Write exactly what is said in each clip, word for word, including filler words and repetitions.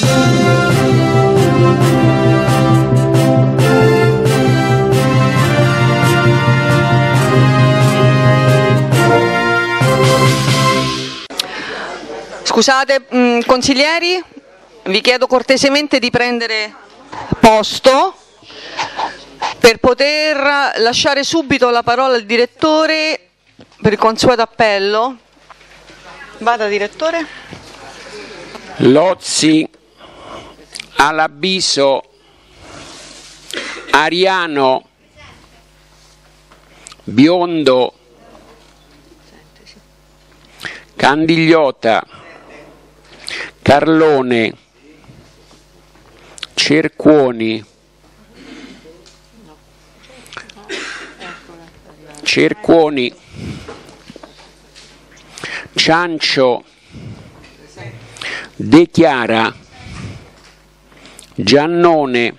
Scusate, mh, consiglieri, vi chiedo cortesemente di prendere posto per poter lasciare subito la parola al direttore per il consueto appello. Vada, direttore. Lozzi, Alabiso, Ariano, Biondo, Candigliota, Carlone, Cercuoni, Cercuoni, Ciancio, De Chiara, Giannone,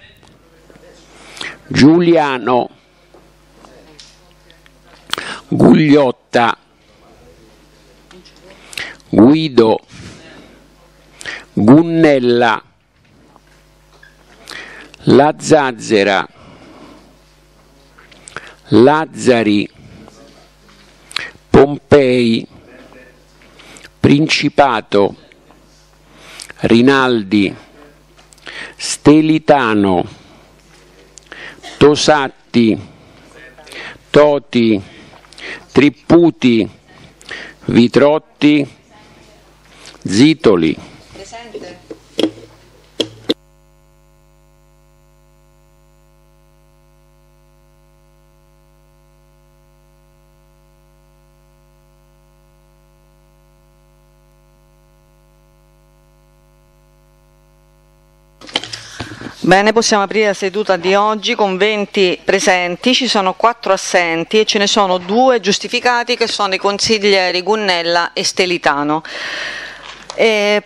Giuliano, Gugliotta, Guido, Gunnella, La Zazzera, Lazzari, Pompei, Principato, Rinaldi, Stelitano, Tosatti, Toti, Tripputi, Vitrotti, Zitoli. Presente. Bene, possiamo aprire la seduta di oggi con venti presenti, ci sono quattro assenti e ce ne sono due giustificati che sono i consiglieri Gunnella e Stelitano. E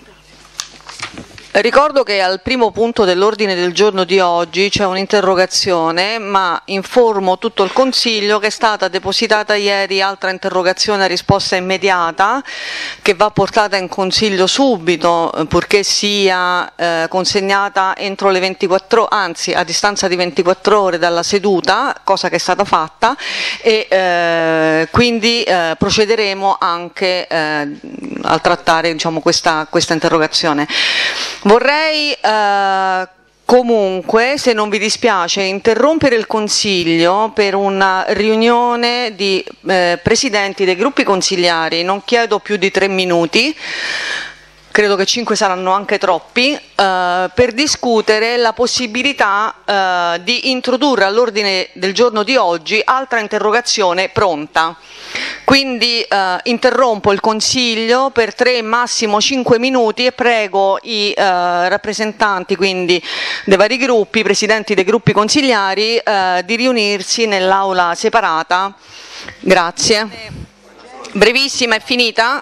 ricordo che al primo punto dell'ordine del giorno di oggi c'è un'interrogazione, ma informo tutto il Consiglio che è stata depositata ieri altra interrogazione a risposta immediata che va portata in Consiglio subito, purché sia eh, consegnata entro le ventiquattro, anzi a distanza di ventiquattro ore dalla seduta, cosa che è stata fatta, e eh, quindi eh, procederemo anche eh, a trattare, diciamo, questa, questa interrogazione. Vorrei eh, comunque, se non vi dispiace, interrompere il Consiglio per una riunione di eh, presidenti dei gruppi consigliari. Non chiedo più di tre minuti, credo che cinque saranno anche troppi, eh, per discutere la possibilità eh, di introdurre all'ordine del giorno di oggi altra interrogazione pronta. Quindi eh, interrompo il Consiglio per tre, massimo cinque minuti e prego i eh, rappresentanti quindi dei vari gruppi, i presidenti dei gruppi consigliari, eh, di riunirsi nell'aula separata. Grazie. Brevissima, è finita?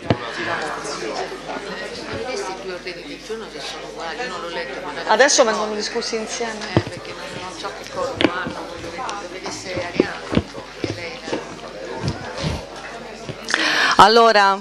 Adesso vengono discussi insieme. Eh, perché non so che cosa fanno, deve essere Ariano. Allora,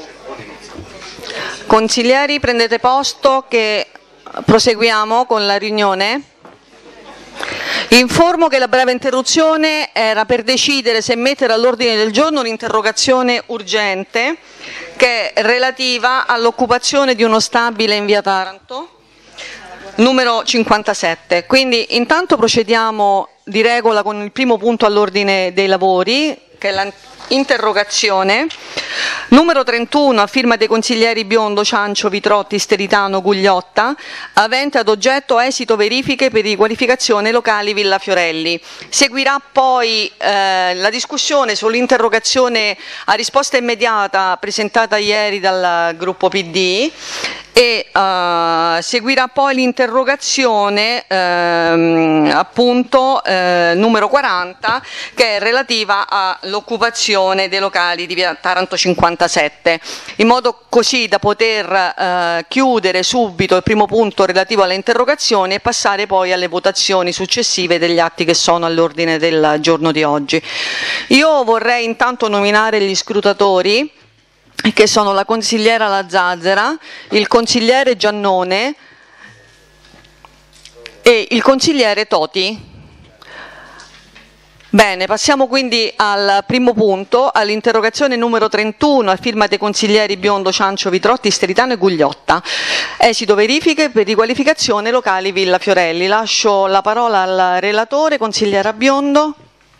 consiglieri, prendete posto che proseguiamo con la riunione. Informo che la breve interruzione era per decidere se mettere all'ordine del giorno un'interrogazione urgente che è relativa all'occupazione di uno stabile in via Taranto, numero cinquantasette. Quindi intanto procediamo di regola con il primo punto all'ordine dei lavori, che è l'interrogazione numero trentuno a firma dei consiglieri Biondo, Ciancio, Vitrotti, Stelitano, Gugliotta, avente ad oggetto esito verifiche per riqualificazione locali Villa Fiorelli. Seguirà poi eh, la discussione sull'interrogazione a risposta immediata presentata ieri dal gruppo P D e uh, seguirà poi l'interrogazione ehm, appunto eh, numero quaranta, che è relativa all'occupazione dei locali di via Taranto cinquantasette, in modo così da poter eh, chiudere subito il primo punto relativo alle interrogazioni e passare poi alle votazioni successive degli atti che sono all'ordine del giorno di oggi. Io vorrei intanto nominare gli scrutatori che sono la consigliera La Zazzera, il consigliere Giannone e il consigliere Toti. Bene, passiamo quindi al primo punto, all'interrogazione numero trentuno, a firma dei consiglieri Biondo, Ciancio, Vitrotti, Steritano e Gugliotta. Esito verifiche per riqualificazione locali Villa Fiorelli. Lascio la parola al relatore, consigliera Biondo.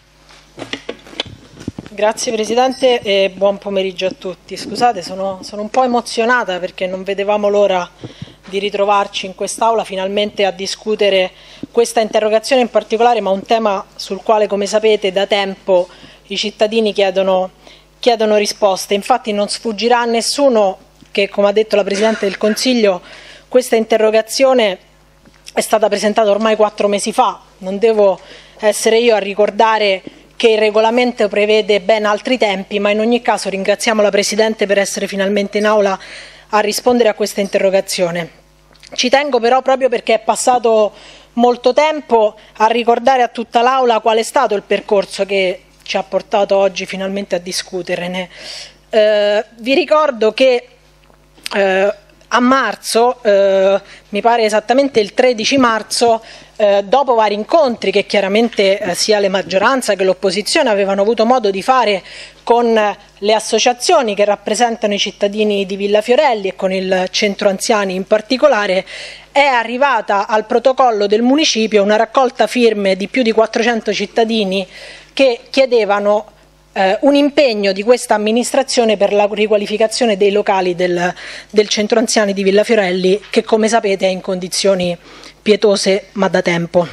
Grazie Presidente e buon pomeriggio a tutti. Scusate, sono, sono un po' emozionata perché non vedevamo l'ora di ritrovarci in quest'Aula finalmente a discutere questa interrogazione in particolare, ma un tema sul quale, come sapete, da tempo i cittadini chiedono, chiedono risposte. Infatti non sfuggirà a nessuno che, come ha detto la Presidente del Consiglio, questa interrogazione è stata presentata ormai quattro mesi fa. Non devo essere io a ricordare che il regolamento prevede ben altri tempi, ma in ogni caso ringraziamo la Presidente per essere finalmente in Aula a rispondere a questa interrogazione. Ci tengo però, proprio perché è passato molto tempo, a ricordare a tutta l'Aula qual è stato il percorso che ci ha portato oggi finalmente a discuterne. Eh, vi ricordo che eh, a marzo, eh, mi pare esattamente il tredici marzo, eh, dopo vari incontri che chiaramente eh, sia la maggioranza che l'opposizione avevano avuto modo di fare con le associazioni che rappresentano i cittadini di Villa Fiorelli e con il centro anziani in particolare, è arrivata al protocollo del municipio una raccolta firme di più di quattrocento cittadini che chiedevano eh, un impegno di questa amministrazione per la riqualificazione dei locali del, del centro anziani di Villa Fiorelli, che come sapete è in condizioni pietose ma da tempo.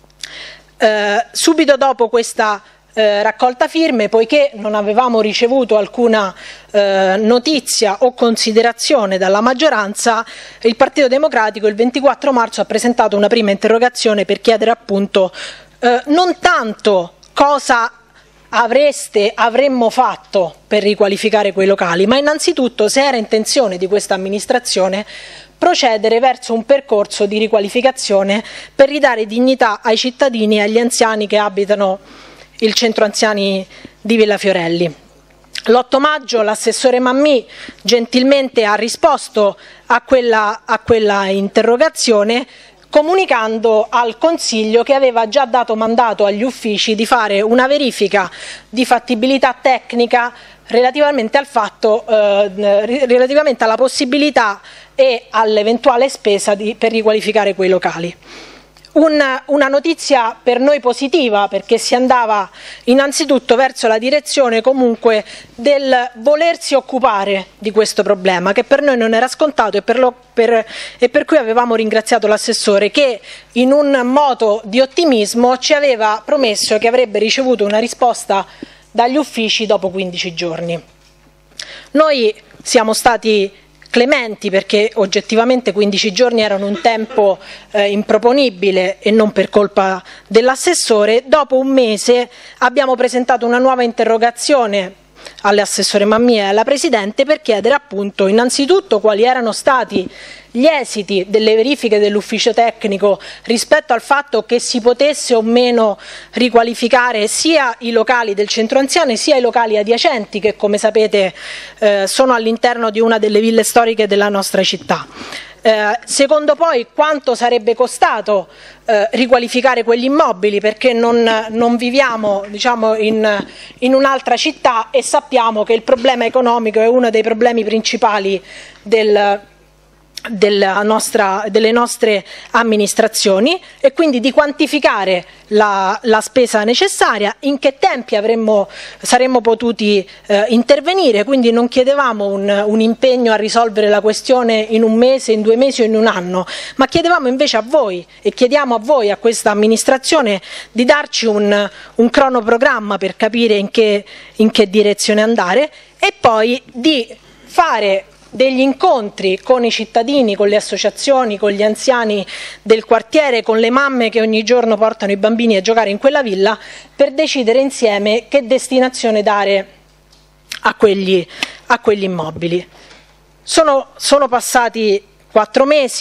Eh, subito dopo questa Eh, raccolta firme, poiché non avevamo ricevuto alcuna eh, notizia o considerazione dalla maggioranza, il Partito Democratico il ventiquattro marzo ha presentato una prima interrogazione per chiedere appunto eh, non tanto cosa avreste, avremmo fatto per riqualificare quei locali, ma innanzitutto se era intenzione di questa amministrazione procedere verso un percorso di riqualificazione per ridare dignità ai cittadini e agli anziani che abitano il centro anziani di Villa Fiorelli. L'otto maggio l'assessore Mammì gentilmente ha risposto a quella, a quella interrogazione, comunicando al Consiglio che aveva già dato mandato agli uffici di fare una verifica di fattibilità tecnica relativamente al fatto, eh, relativamente alla possibilità e all'eventuale spesa di, per riqualificare quei locali. Una, una notizia per noi positiva, perché si andava innanzitutto verso la direzione comunque del volersi occupare di questo problema, che per noi non era scontato e per, lo, per, e per cui avevamo ringraziato l'assessore che in un moto di ottimismo ci aveva promesso che avrebbe ricevuto una risposta dagli uffici dopo quindici giorni. Noi siamo stati clementi perché oggettivamente quindici giorni erano un tempo eh, improponibile e non per colpa dell'assessore. Dopo un mese abbiamo presentato una nuova interrogazione all'assessore Mammì e alla Presidente per chiedere appunto innanzitutto quali erano stati gli esiti delle verifiche dell'ufficio tecnico rispetto al fatto che si potesse o meno riqualificare sia i locali del centro anziani sia i locali adiacenti che, come sapete, eh, sono all'interno di una delle ville storiche della nostra città. Eh, secondo poi quanto sarebbe costato eh, riqualificare quegli immobili, perché non, non viviamo diciamo, in, in un'altra città e sappiamo che il problema economico è uno dei problemi principali del Della nostra, delle nostre amministrazioni, e quindi di quantificare la, la spesa necessaria, in che tempi avremmo, saremmo potuti eh, intervenire. Quindi non chiedevamo un, un impegno a risolvere la questione in un mese, in due mesi o in un anno, ma chiedevamo invece a voi e chiediamo a voi, a questa amministrazione, di darci un, un cronoprogramma per capire in che, in che direzione andare e poi di fare degli incontri con i cittadini, con le associazioni, con gli anziani del quartiere, con le mamme che ogni giorno portano i bambini a giocare in quella villa, per decidere insieme che destinazione dare a quegli, a quegli immobili. Sono, sono passati quattro mesi,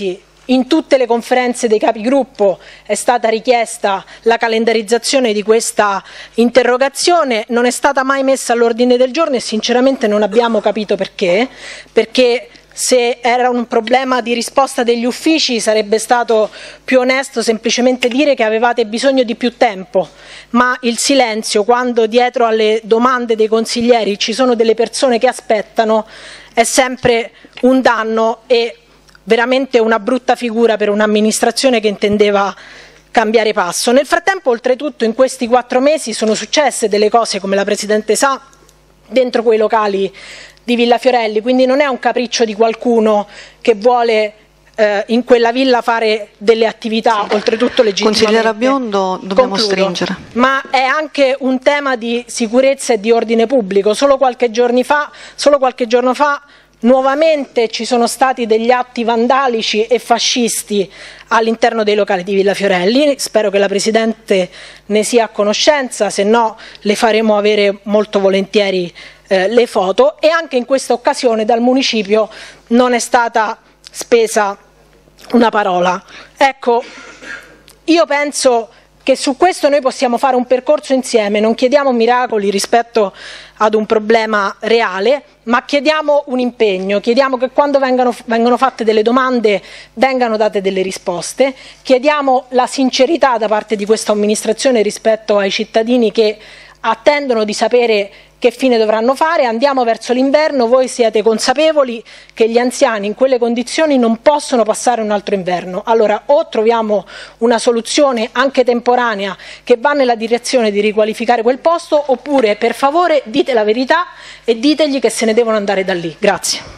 in tutte le conferenze dei capigruppo è stata richiesta la calendarizzazione di questa interrogazione, non è stata mai messa all'ordine del giorno e sinceramente non abbiamo capito perché, perché se era un problema di risposta degli uffici sarebbe stato più onesto semplicemente dire che avevate bisogno di più tempo, ma il silenzio quando dietro alle domande dei consiglieri ci sono delle persone che aspettano è sempre un danno e veramente una brutta figura per un'amministrazione che intendeva cambiare passo. Nel frattempo, oltretutto, in questi quattro mesi sono successe delle cose, come la Presidente sa, dentro quei locali di Villa Fiorelli, quindi non è un capriccio di qualcuno che vuole eh, in quella villa fare delle attività, oltretutto legittimamente. Consigliera Biondo, dobbiamo Concludo. stringere. Ma è anche un tema di sicurezza e di ordine pubblico. Solo qualche giorno fa, solo qualche giorno fa nuovamente ci sono stati degli atti vandalici e fascisti all'interno dei locali di Villa Fiorelli, spero che la Presidente ne sia a conoscenza, se no le faremo avere molto volentieri eh, le foto, e anche in questa occasione dal Municipio non è stata spesa una parola. Ecco, io penso che su questo noi possiamo fare un percorso insieme, non chiediamo miracoli rispetto ad un problema reale, ma chiediamo un impegno, chiediamo che quando vengano, vengono fatte delle domande vengano date delle risposte, chiediamo la sincerità da parte di questa amministrazione rispetto ai cittadini che attendono di sapere che fine dovranno fare. Andiamo verso l'inverno, voi siete consapevoli che gli anziani in quelle condizioni non possono passare un altro inverno. Allora o troviamo una soluzione anche temporanea che va nella direzione di riqualificare quel posto, oppure per favore dite la verità e ditegli che se ne devono andare da lì. Grazie.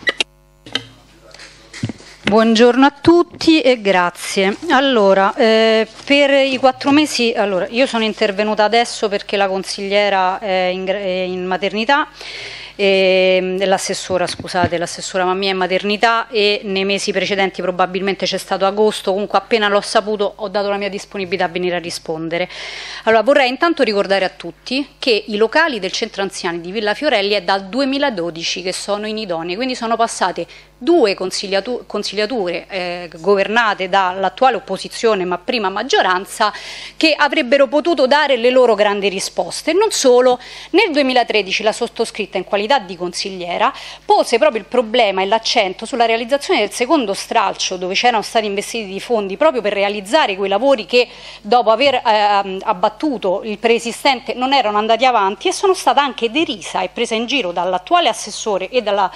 Buongiorno a tutti e grazie. Allora, eh, per i quattro mesi, allora, io sono intervenuta adesso perché la consigliera è in, è in maternità, e l'assessora, scusate, l'assessora Mammì è in maternità e nei mesi precedenti probabilmente c'è stato agosto, comunque appena l'ho saputo ho dato la mia disponibilità a venire a rispondere. Allora, vorrei intanto ricordare a tutti che i locali del centro anziani di Villa Fiorelli è dal duemiladodici che sono inidonei, quindi sono passate due consigliatu- consigliature eh, governate dall'attuale opposizione ma prima maggioranza, che avrebbero potuto dare le loro grandi risposte. Non solo, nel duemilatredici la sottoscritta in qualità di consigliera pose proprio il problema e l'accento sulla realizzazione del secondo stralcio, dove c'erano stati investiti di fondi proprio per realizzare quei lavori che dopo aver eh, abbattuto il preesistente non erano andati avanti, e sono stata anche derisa e presa in giro dall'attuale assessore e dalla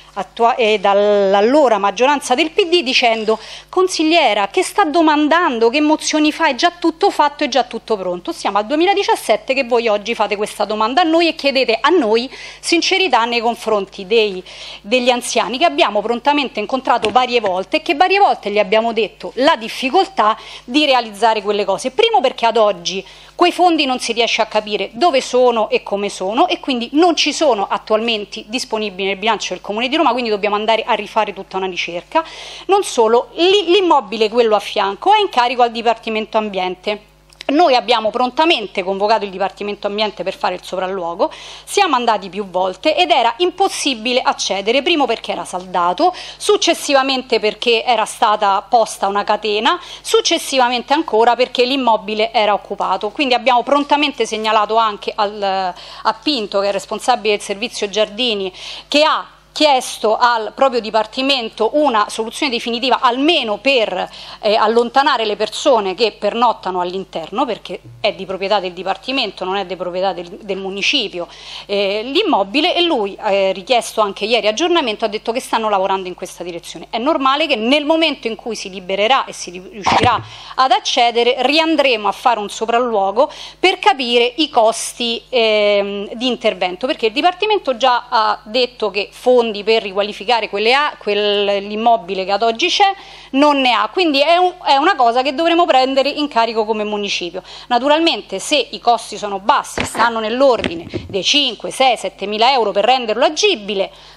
e dall'allora maggioranza del P D dicendo: consigliera, che sta domandando, che mozioni fa, è già tutto fatto, è già tutto pronto. Siamo al duemiladiciassette che voi oggi fate questa domanda a noi e chiedete a noi sincerità nei confronti dei, degli anziani che abbiamo prontamente incontrato varie volte e che varie volte gli abbiamo detto la difficoltà di realizzare quelle cose. Primo perché ad oggi quei fondi non si riesce a capire dove sono e come sono, e quindi non ci sono attualmente disponibili nel bilancio del Comune di Roma, quindi dobbiamo andare a rifare tutta una ricerca. Non solo, l'immobile, quello a fianco, è in carico al Dipartimento Ambiente. Noi abbiamo prontamente convocato il Dipartimento Ambiente per fare il sopralluogo, siamo andati più volte ed era impossibile accedere, primo perché era saldato, successivamente perché era stata posta una catena, successivamente ancora perché l'immobile era occupato. Quindi abbiamo prontamente segnalato anche al, a Pinto, che è responsabile del servizio giardini, che ha chiesto al proprio Dipartimento una soluzione definitiva almeno per eh, allontanare le persone che pernottano all'interno, perché è di proprietà del Dipartimento, non è di proprietà del, del Municipio eh, l'immobile, e lui ha eh, richiesto anche ieri aggiornamento, ha detto che stanno lavorando in questa direzione. È normale che nel momento in cui si libererà e si riuscirà ad accedere riandremo a fare un sopralluogo per capire i costi eh, di intervento, perché il Dipartimento già ha detto che fondi per riqualificare quelle a, quell'immobile che ad oggi c'è non ne ha, quindi è, un, è una cosa che dovremo prendere in carico come municipio. Naturalmente se i costi sono bassi, stanno nell'ordine dei cinque, sei, sette mila euro per renderlo agibile,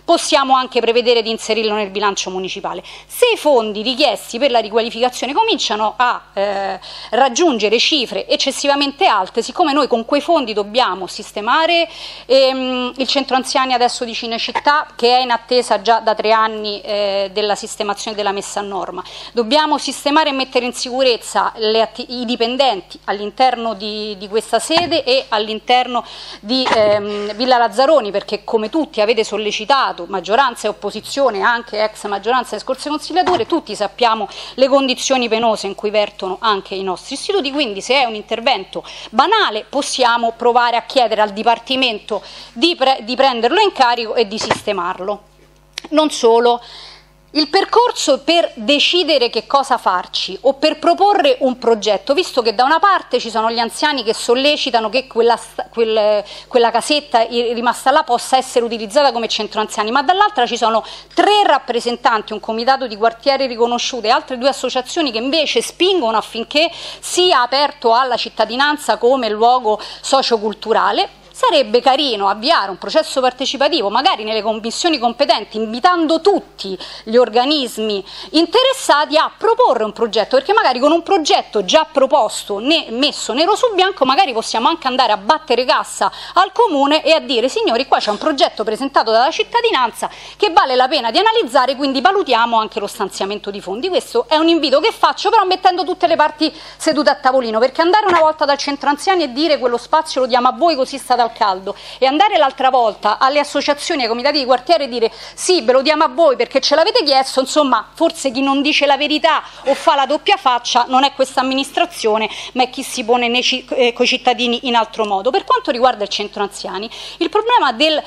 possiamo anche prevedere di inserirlo nel bilancio municipale. Se i fondi richiesti per la riqualificazione cominciano a eh, raggiungere cifre eccessivamente alte, siccome noi con quei fondi dobbiamo sistemare ehm, il centro anziani adesso di Cinecittà, che è in attesa già da tre anni eh, della sistemazione della messa a norma, dobbiamo sistemare e mettere in sicurezza le i dipendenti all'interno di, di questa sede e all'interno di ehm, Villa Lazzaroni, perché come tutti avete sollecitato, maggioranza e opposizione, anche ex maggioranza e scorse consigliature, tutti sappiamo le condizioni penose in cui vertono anche i nostri istituti, quindi se è un intervento banale possiamo provare a chiedere al Dipartimento di, pre di prenderlo in carico e di sistemarlo. Non solo. Il percorso per decidere che cosa farci o per proporre un progetto, visto che da una parte ci sono gli anziani che sollecitano che quella, quel, quella casetta rimasta là possa essere utilizzata come centro anziani, ma dall'altra ci sono tre rappresentanti, un comitato di quartiere riconosciuto e altre due associazioni che invece spingono affinché sia aperto alla cittadinanza come luogo socioculturale. Sarebbe carino avviare un processo partecipativo, magari nelle commissioni competenti, invitando tutti gli organismi interessati a proporre un progetto, perché magari con un progetto già proposto, ne, messo nero su bianco, magari possiamo anche andare a battere cassa al comune e a dire: signori, qua c'è un progetto presentato dalla cittadinanza che vale la pena di analizzare, quindi valutiamo anche lo stanziamento di fondi. Questo è un invito che faccio, però mettendo tutte le parti sedute a tavolino, perché andare una volta dal centro anziani e dire quello spazio lo diamo a voi così state al caldo, e andare l'altra volta alle associazioni, ai comitati di quartiere e dire sì, ve lo diamo a voi perché ce l'avete chiesto, insomma, forse chi non dice la verità o fa la doppia faccia non è questa amministrazione, ma è chi si pone nei, eh, coi cittadini in altro modo. Per quanto riguarda il centro anziani, il problema del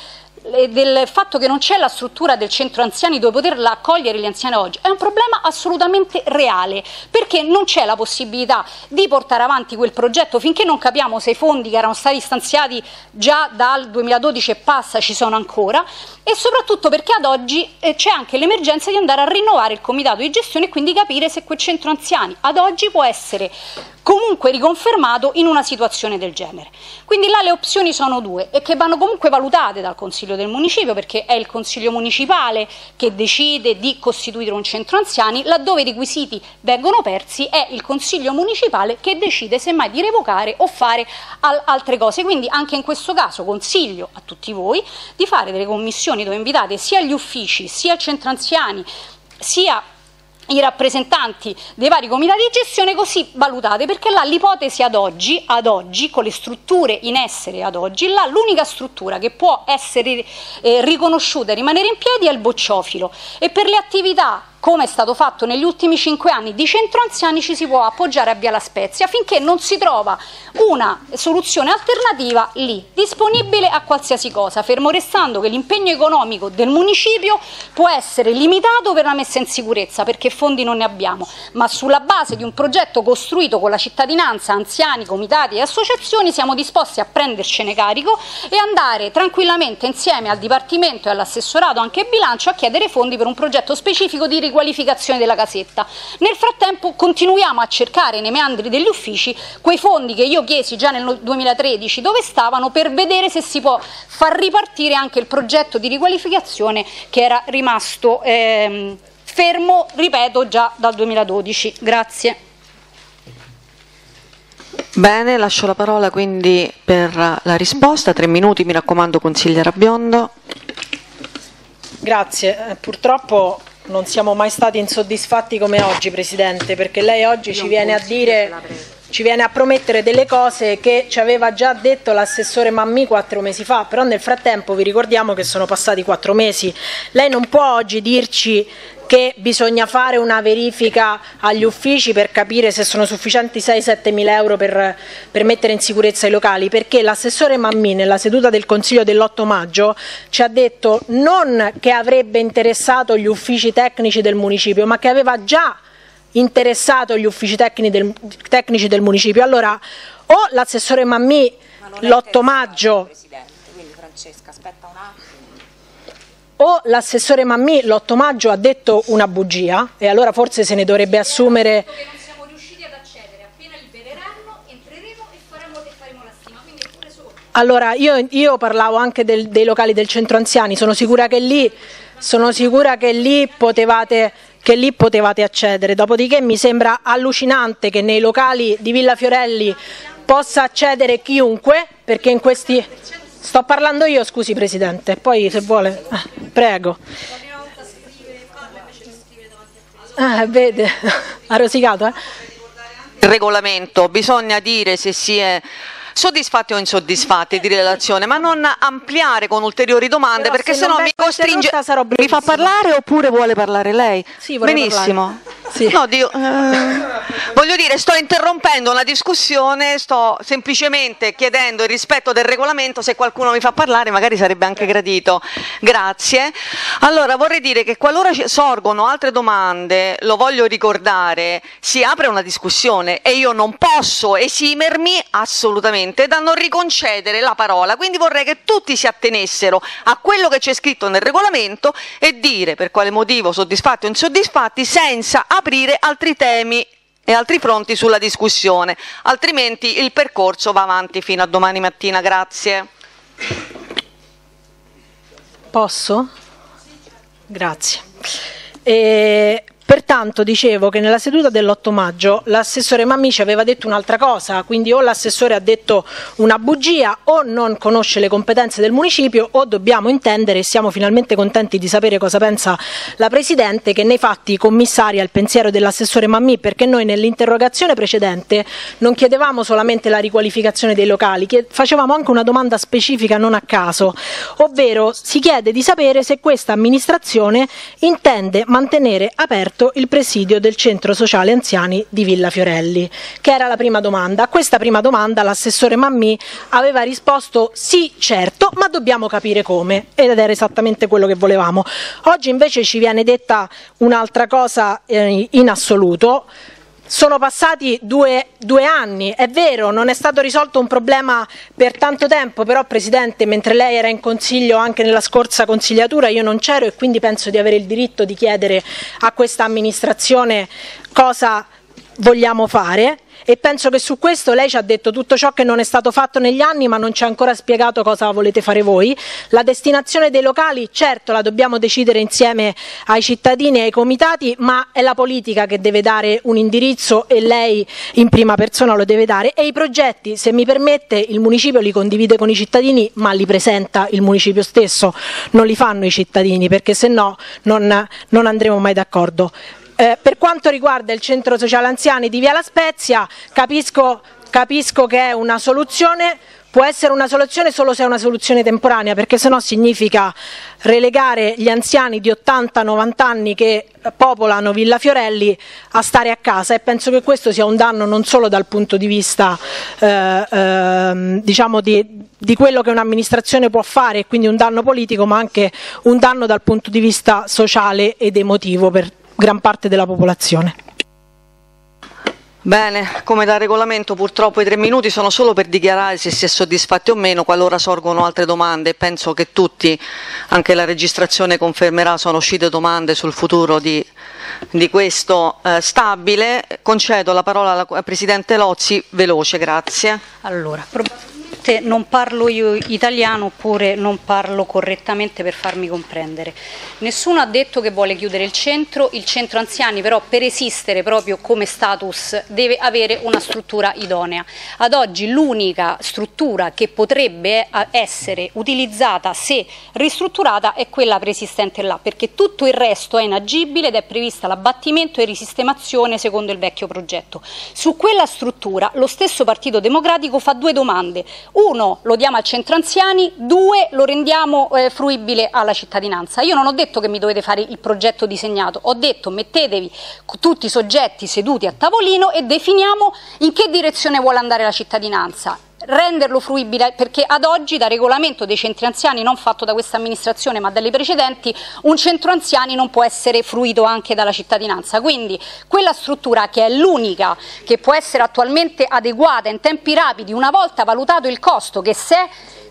del fatto che non c'è la struttura del centro anziani dove poterla accogliere gli anziani oggi è un problema assolutamente reale, perché non c'è la possibilità di portare avanti quel progetto finché non capiamo se i fondi che erano stati stanziati già dal duemiladodici e passa ci sono ancora, e soprattutto perché ad oggi eh, c'è anche l'emergenza di andare a rinnovare il comitato di gestione e quindi capire se quel centro anziani ad oggi può essere comunque riconfermato in una situazione del genere. Quindi là le opzioni sono due e che vanno comunque valutate dal Consiglio del Municipio, perché è il Consiglio Municipale che decide di costituire un centro anziani, laddove i requisiti vengono persi è il Consiglio Municipale che decide semmai di revocare o fare al altre cose. Quindi anche in questo caso consiglio a tutti voi di fare delle commissioni dove invitate sia gli uffici, sia il centro anziani, sia i rappresentanti dei vari comitati di gestione, così valutate, perché là l'ipotesi ad oggi, ad oggi, con le strutture in essere ad oggi, là l'unica struttura che può essere eh, riconosciuta e rimanere in piedi è il bocciofilo, e per le attività come è stato fatto negli ultimi cinque anni di centro anziani ci si può appoggiare a Via La Spezia finché non si trova una soluzione alternativa lì, disponibile a qualsiasi cosa, fermo restando che l'impegno economico del municipio può essere limitato per la messa in sicurezza, perché fondi non ne abbiamo, ma sulla base di un progetto costruito con la cittadinanza, anziani, comitati e associazioni siamo disposti a prendercene carico e andare tranquillamente insieme al Dipartimento e all'assessorato anche bilancio a chiedere fondi per un progetto specifico di qualificazione della casetta. Nel frattempo continuiamo a cercare nei meandri degli uffici quei fondi che io chiesi già nel duemilatredici dove stavano, per vedere se si può far ripartire anche il progetto di riqualificazione che era rimasto ehm, fermo, ripeto, già dal duemiladodici. Grazie. Bene, lascio la parola quindi per la risposta, tre minuti mi raccomando, consigliera Biondo. Grazie, eh, purtroppo non siamo mai stati insoddisfatti come oggi, Presidente, perché lei oggi ci viene a dire, ci viene a promettere delle cose che ci aveva già detto l'assessore Mammì quattro mesi fa, però nel frattempo vi ricordiamo che sono passati quattro mesi. Lei non può oggi dirci che bisogna fare una verifica agli uffici per capire se sono sufficienti sei sette mila euro per, per mettere in sicurezza i locali, perché l'assessore Mammì nella seduta del Consiglio dell'otto maggio ci ha detto non che avrebbe interessato gli uffici tecnici del municipio, ma che aveva già interessato gli uffici tecnici del, tecnici del municipio. Allora o l'assessore Mammì l'otto maggio, quindi Francesca, aspetta un attimo. O l'assessore Mammì l'otto maggio ha detto una bugia, e allora forse se ne dovrebbe assumere. Che non siamo riusciti ad accedere, appena libereranno entreremo e faremo, e faremo la stima, quindi è pure sotto. Allora, io, io parlavo anche del, dei locali del centro anziani, sono sicura che lì, sono sicura che lì potevate... che lì potevate accedere, dopodiché mi sembra allucinante che nei locali di Villa Fiorelli possa accedere chiunque, perché in questi... Sto parlando io, scusi Presidente, poi se vuole... Eh, prego. Ah, vede, ha rosicato, eh? Il regolamento, bisogna dire se si è soddisfatti o insoddisfatti di relazione, ma non ampliare con ulteriori domande, Però perché se sennò non mi vengo costringe. interrotta sarò Mi fa brevissima. parlare oppure vuole parlare lei? Sì, vorrei Benissimo. parlare. Sì. No, Dio, eh, voglio dire, sto interrompendo una discussione, sto semplicemente chiedendo il rispetto del regolamento, se qualcuno mi fa parlare magari sarebbe anche gradito. Grazie. Allora vorrei dire che qualora ci sorgono altre domande, lo voglio ricordare, si apre una discussione e io non posso esimermi assolutamente da non riconcedere la parola, quindi vorrei che tutti si attenessero a quello che c'è scritto nel regolamento e dire per quale motivo soddisfatti o insoddisfatti senza aprire altri temi e altri fronti sulla discussione, altrimenti il percorso va avanti fino a domani mattina. Grazie. Posso? Grazie. E, pertanto dicevo che nella seduta dell'otto maggio l'assessore Mammì ci aveva detto un'altra cosa, quindi o l'assessore ha detto una bugia o non conosce le competenze del municipio o dobbiamo intendere, e siamo finalmente contenti di sapere cosa pensa la Presidente, che nei fatti commissaria il pensiero dell'assessore Mammì, perché noi nell'interrogazione precedente non chiedevamo solamente la riqualificazione dei locali, facevamo anche una domanda specifica non a caso, ovvero si chiede di sapere se questa amministrazione intende mantenere aperto il presidio del centro sociale anziani di Villa Fiorelli, che era la prima domanda. A questa prima domanda l'assessore Mammì aveva risposto sì, certo, ma dobbiamo capire come, ed era esattamente quello che volevamo. Oggi invece ci viene detta un'altra cosa eh, in assoluto. Sono passati due, due anni, è vero, non è stato risolto un problema per tanto tempo, però Presidente, mentre lei era in consiglio anche nella scorsa consigliatura, io non c'ero e quindi penso di avere il diritto di chiedere a questa amministrazione cosa vogliamo fare. E penso che su questo lei ci ha detto tutto ciò che non è stato fatto negli anni, ma non ci ha ancora spiegato cosa volete fare voi. La destinazione dei locali, certo, la dobbiamo decidere insieme ai cittadini e ai comitati, ma è la politica che deve dare un indirizzo e lei in prima persona lo deve dare. E i progetti, se mi permette, il municipio li condivide con i cittadini, ma li presenta il municipio stesso, non li fanno i cittadini, perché se no non, non andremo mai d'accordo. Eh, per quanto riguarda il centro sociale anziani di Via La Spezia, capisco, capisco che è una soluzione, può essere una soluzione solo se è una soluzione temporanea, perché sennò significa relegare gli anziani di ottanta novanta anni che popolano Villa Fiorelli a stare a casa, e penso che questo sia un danno non solo dal punto di vista eh, eh, diciamo di, di quello che un'amministrazione può fare, e quindi un danno politico, ma anche un danno dal punto di vista sociale ed emotivo per gran parte della popolazione. Bene, come da regolamento purtroppo i tre minuti sono solo per dichiarare se si è soddisfatti o meno. Qualora sorgono altre domande, penso che tutti, anche la registrazione confermerà, sono uscite domande sul futuro di, di questo eh, stabile. Concedo la parola alla, al Presidente Lozzi, veloce, grazie. Allora, probabilmente non parlo io italiano oppure non parlo correttamente per farmi comprendere. Nessuno ha detto che vuole chiudere il centro, il centro anziani però per esistere proprio come status deve avere una struttura idonea. Ad oggi l'unica struttura che potrebbe essere utilizzata se ristrutturata è quella preesistente là, perché tutto il resto è inagibile ed è prevista l'abbattimento e risistemazione secondo il vecchio progetto. Su quella struttura lo stesso Partito Democratico fa due domande. Uno, lo diamo al centro anziani, due, lo rendiamo eh, fruibile alla cittadinanza. Io non ho detto che mi dovete fare il progetto disegnato, ho detto mettetevi tutti i soggetti seduti a tavolino e definiamo in che direzione vuole andare la cittadinanza. Renderlo fruibile, perché ad oggi da regolamento dei centri anziani non fatto da questa amministrazione ma dalle precedenti, un centro anziani non può essere fruito anche dalla cittadinanza, quindi quella struttura che è l'unica che può essere attualmente adeguata in tempi rapidi, una volta valutato il costo, che se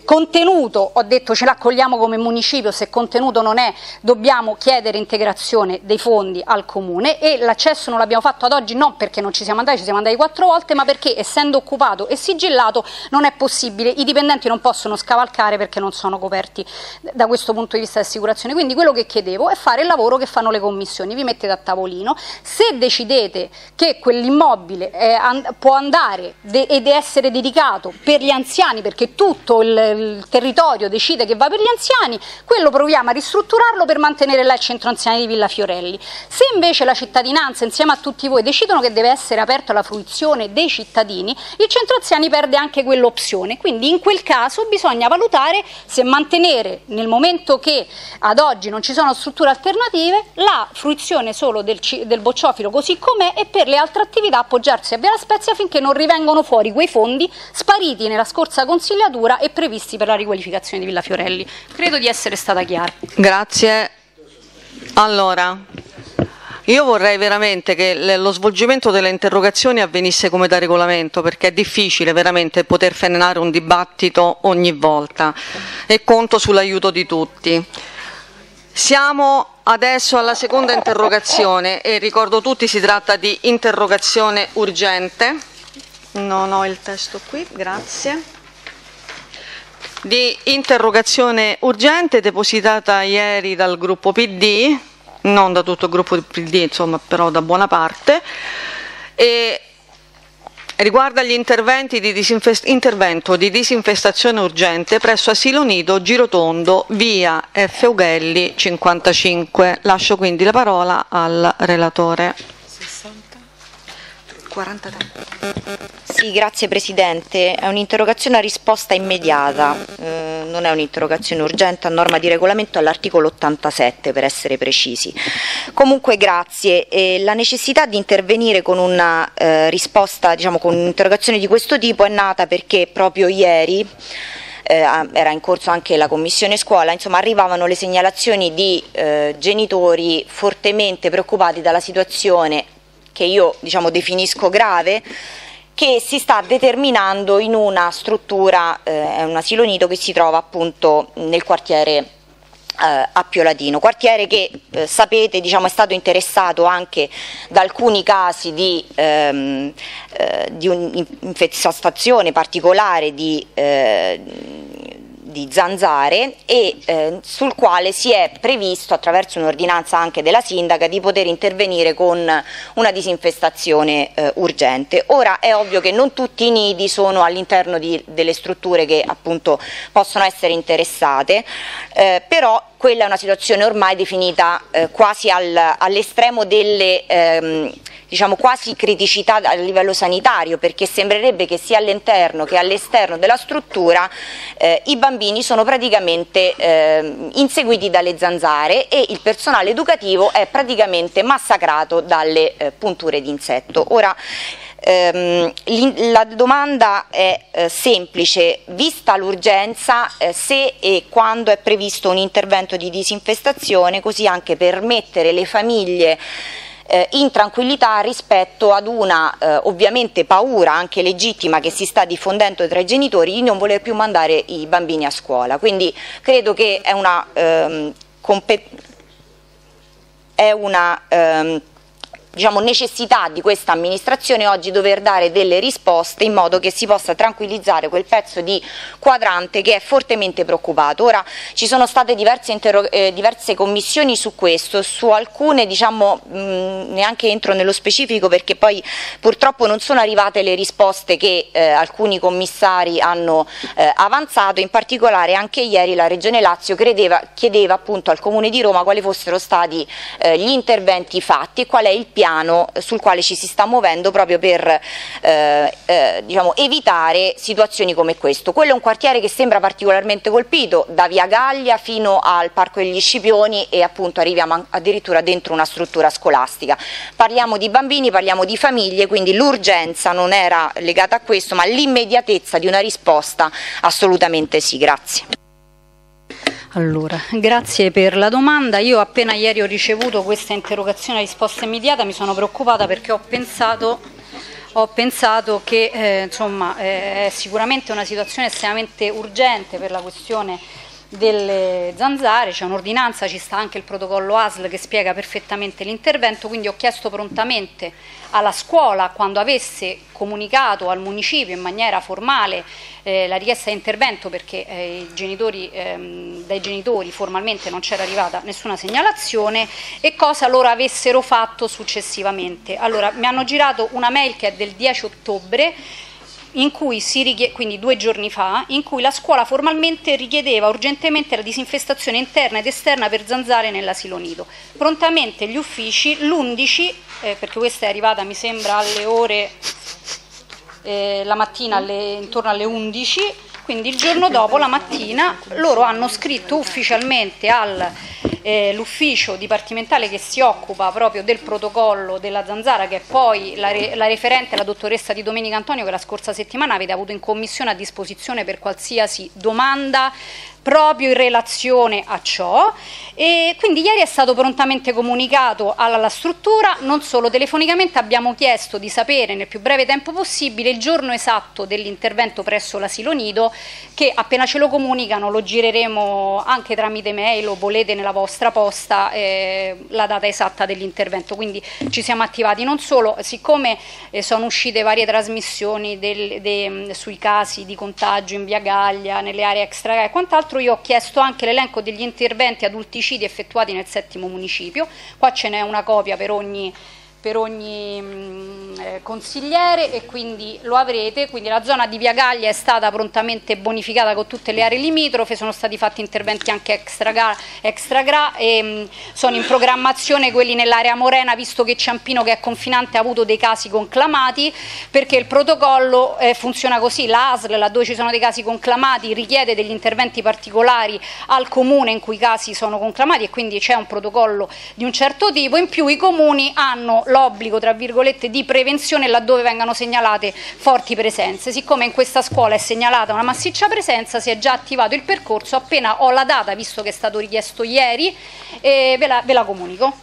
contenuto, ho detto ce l'accogliamo come municipio, se contenuto non è dobbiamo chiedere integrazione dei fondi al comune, e l'accesso non l'abbiamo fatto ad oggi non perché non ci siamo andati, ci siamo andati quattro volte, ma perché essendo occupato e sigillato non è possibile, i dipendenti non possono scavalcare perché non sono coperti da questo punto di vista di assicurazione. Quindi quello che chiedevo è fare il lavoro che fanno le commissioni, vi mettete a tavolino, se decidete che quell'immobile eh, and- può andare de- ed essere dedicato per gli anziani, perché tutto il, il territorio decide che va per gli anziani, quello proviamo a ristrutturarlo per mantenere là il centro anziani di Villa Fiorelli. Se invece la cittadinanza insieme a tutti voi decidono che deve essere aperto alla fruizione dei cittadini, il centro anziani perde anche quell'opzione, quindi in quel caso bisogna valutare se mantenere, nel momento che ad oggi non ci sono strutture alternative, la fruizione solo del, del bocciofilo così com'è, e per le altre attività appoggiarsi a Via La Spezia finché non rivengono fuori quei fondi spariti nella scorsa consigliatura e previsti per la riqualificazione di Villa Fiorelli. Credo di essere stata chiara. Grazie. Allora, io vorrei veramente che lo svolgimento delle interrogazioni avvenisse come da regolamento, perché è difficile veramente poter frenare un dibattito ogni volta, e conto sull'aiuto di tutti. Siamo adesso alla seconda interrogazione e ricordo tutti si tratta di interrogazione urgente. Non ho il testo qui, grazie. Di interrogazione urgente depositata ieri dal gruppo P D, non da tutto il gruppo P D, insomma, però da buona parte, e riguarda gli interventi di disinfest- intervento di disinfestazione urgente presso Asilo Nido Girotondo, via F. Ughelli cinquantacinque. Lascio quindi la parola al relatore. quarantatré. Sì, grazie Presidente. È un'interrogazione a risposta immediata, eh, non è un'interrogazione urgente a norma di regolamento all'articolo ottantasette per essere precisi. Comunque grazie. E la necessità di intervenire con una eh, risposta, diciamo con un'interrogazione di questo tipo è nata perché proprio ieri Eh, era in corso anche la commissione scuola, insomma arrivavano le segnalazioni di eh, genitori fortemente preoccupati dalla situazione che io diciamo definisco grave, che si sta determinando in una struttura, eh, è un asilo nido che si trova appunto nel quartiere eh, a Piolatino, quartiere che eh, sapete diciamo, è stato interessato anche da alcuni casi di, ehm, eh, di un'infestazione particolare di eh, di zanzare e eh, sul quale si è previsto attraverso un'ordinanza anche della sindaca di poter intervenire con una disinfestazione eh, urgente. Ora è ovvio che non tutti i nidi sono all'interno delle strutture che appunto possono essere interessate, eh, però quella è una situazione ormai definita eh, quasi al, all'estremo delle ehm, diciamo quasi criticità a livello sanitario, perché sembrerebbe che sia all'interno che all'esterno della struttura eh, i bambini sono praticamente eh, inseguiti dalle zanzare e il personale educativo è praticamente massacrato dalle eh, punture di insetto. Ora, ehm, la domanda è eh, semplice: vista l'urgenza, eh, se e quando è previsto un intervento di disinfestazione, così anche per mettere le famiglie Eh, in tranquillità rispetto ad una eh, ovviamente paura anche legittima che si sta diffondendo tra i genitori di non voler più mandare i bambini a scuola. Quindi credo che è una, ehm, è una ehm, diciamo, necessità di questa amministrazione oggi dover dare delle risposte in modo che si possa tranquillizzare quel pezzo di quadrante che è fortemente preoccupato. Ora ci sono state diverse, eh, diverse commissioni su questo, su alcune diciamo mh, neanche entro nello specifico perché poi purtroppo non sono arrivate le risposte che eh, alcuni commissari hanno eh, avanzato, in particolare anche ieri la Regione Lazio credeva, chiedeva appunto al Comune di Roma quali fossero stati eh, gli interventi fatti e qual è il piano sul quale ci si sta muovendo proprio per eh, eh, diciamo, evitare situazioni come questo. Quello è un quartiere che sembra particolarmente colpito, da via Gallia fino al Parco degli Scipioni e appunto arriviamo addirittura dentro una struttura scolastica. Parliamo di bambini, parliamo di famiglie, quindi l'urgenza non era legata a questo, ma l'immediatezza di una risposta assolutamente sì. Grazie. Allora, grazie per la domanda. Io appena ieri ho ricevuto questa interrogazione a risposta immediata mi sono preoccupata perché ho pensato, ho pensato che eh, insomma, eh, è sicuramente una situazione estremamente urgente per la questione delle zanzare, c'è un'ordinanza, ci sta anche il protocollo A S L che spiega perfettamente l'intervento, quindi ho chiesto prontamente alla scuola, quando avesse comunicato al municipio in maniera formale eh, la richiesta di intervento, perché eh, i genitori, ehm, dai genitori formalmente non c'era arrivata nessuna segnalazione, e cosa loro avessero fatto successivamente. Allora, mi hanno girato una mail che è del dieci ottobre, in cui si richiede, quindi due giorni fa, in cui la scuola formalmente richiedeva urgentemente la disinfestazione interna ed esterna per zanzare nell'asilo nido. Prontamente gli uffici, l'undici, eh, perché questa è arrivata mi sembra alle ore, eh, la mattina alle, intorno alle undici, quindi il giorno dopo, la mattina, loro hanno scritto ufficialmente al Eh, l'ufficio dipartimentale che si occupa proprio del protocollo della zanzara, che è poi la, re, la referente, la dottoressa Di Domenica Antonio, che la scorsa settimana avete avuto in commissione a disposizione per qualsiasi domanda proprio in relazione a ciò, e quindi ieri è stato prontamente comunicato alla, alla struttura. Non solo, telefonicamente abbiamo chiesto di sapere nel più breve tempo possibile il giorno esatto dell'intervento presso l'asilo nido, che appena ce lo comunicano lo gireremo anche tramite mail o volete nella vostra posta eh, la data esatta dell'intervento. Quindi ci siamo attivati. Non solo, siccome eh, sono uscite varie trasmissioni del, de, sui casi di contagio in via Gaglia, nelle aree extra e quant'altro, io ho chiesto anche l'elenco degli interventi adulticidi effettuati nel settimo municipio. Qua ce n'è una copia per ogni, per ogni mh, eh, consigliere, e quindi lo avrete. Quindi la zona di via Gaglia è stata prontamente bonificata con tutte le aree limitrofe, sono stati fatti interventi anche extra, extra gra, e mh, sono in programmazione quelli nell'area morena, visto che Ciampino, che è confinante, ha avuto dei casi conclamati, perché il protocollo eh, funziona così: l'A S L, laddove ci sono dei casi conclamati, richiede degli interventi particolari al comune in cui i casi sono conclamati, e quindi c'è un protocollo di un certo tipo. In più i comuni hanno l'obbligo, tra virgolette, di prevenzione laddove vengano segnalate forti presenze. Siccome in questa scuola è segnalata una massiccia presenza, si è già attivato il percorso. Appena ho la data, visto che è stato richiesto ieri, eh, ve, la, ve la comunico.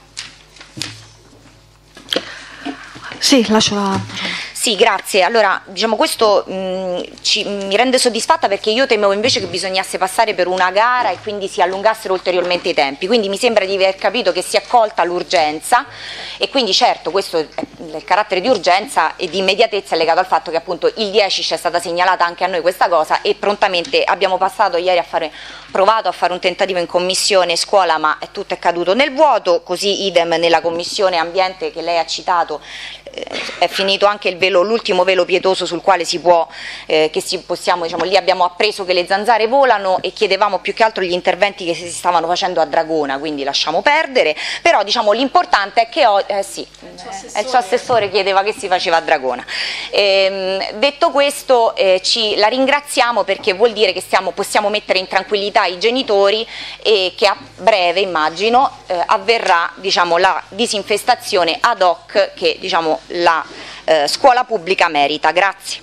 Sì, lascio la... Sì, grazie. Allora, diciamo, questo mh, ci, mi rende soddisfatta, perché io temevo invece che bisognasse passare per una gara e quindi si allungassero ulteriormente i tempi. Quindi mi sembra di aver capito che si è colta l'urgenza, e quindi certo questo è, il carattere di urgenza e di immediatezza è legato al fatto che appunto il dieci c'è stata segnalata anche a noi questa cosa, e prontamente abbiamo passato ieri a fare, provato a fare un tentativo in commissione scuola, ma è, tutto è caduto nel vuoto. Così idem nella commissione ambiente che lei ha citato, eh, è finito anche il velo, l'ultimo velo pietoso sul quale si può, eh, che si possiamo, diciamo, lì abbiamo appreso che le zanzare volano, e chiedevamo più che altro gli interventi che si stavano facendo a Dragona, quindi lasciamo perdere. Però diciamo l'importante è che ho, eh, sì, eh, il suo assessore chiedeva che si faceva a Dragona. Ehm, detto questo, eh, ci, la ringraziamo, perché vuol dire che stiamo, possiamo mettere in tranquillità i genitori, e che a breve, immagino, eh, avverrà, diciamo, la disinfestazione ad hoc che, diciamo, la eh, scuola pubblica merita. Grazie.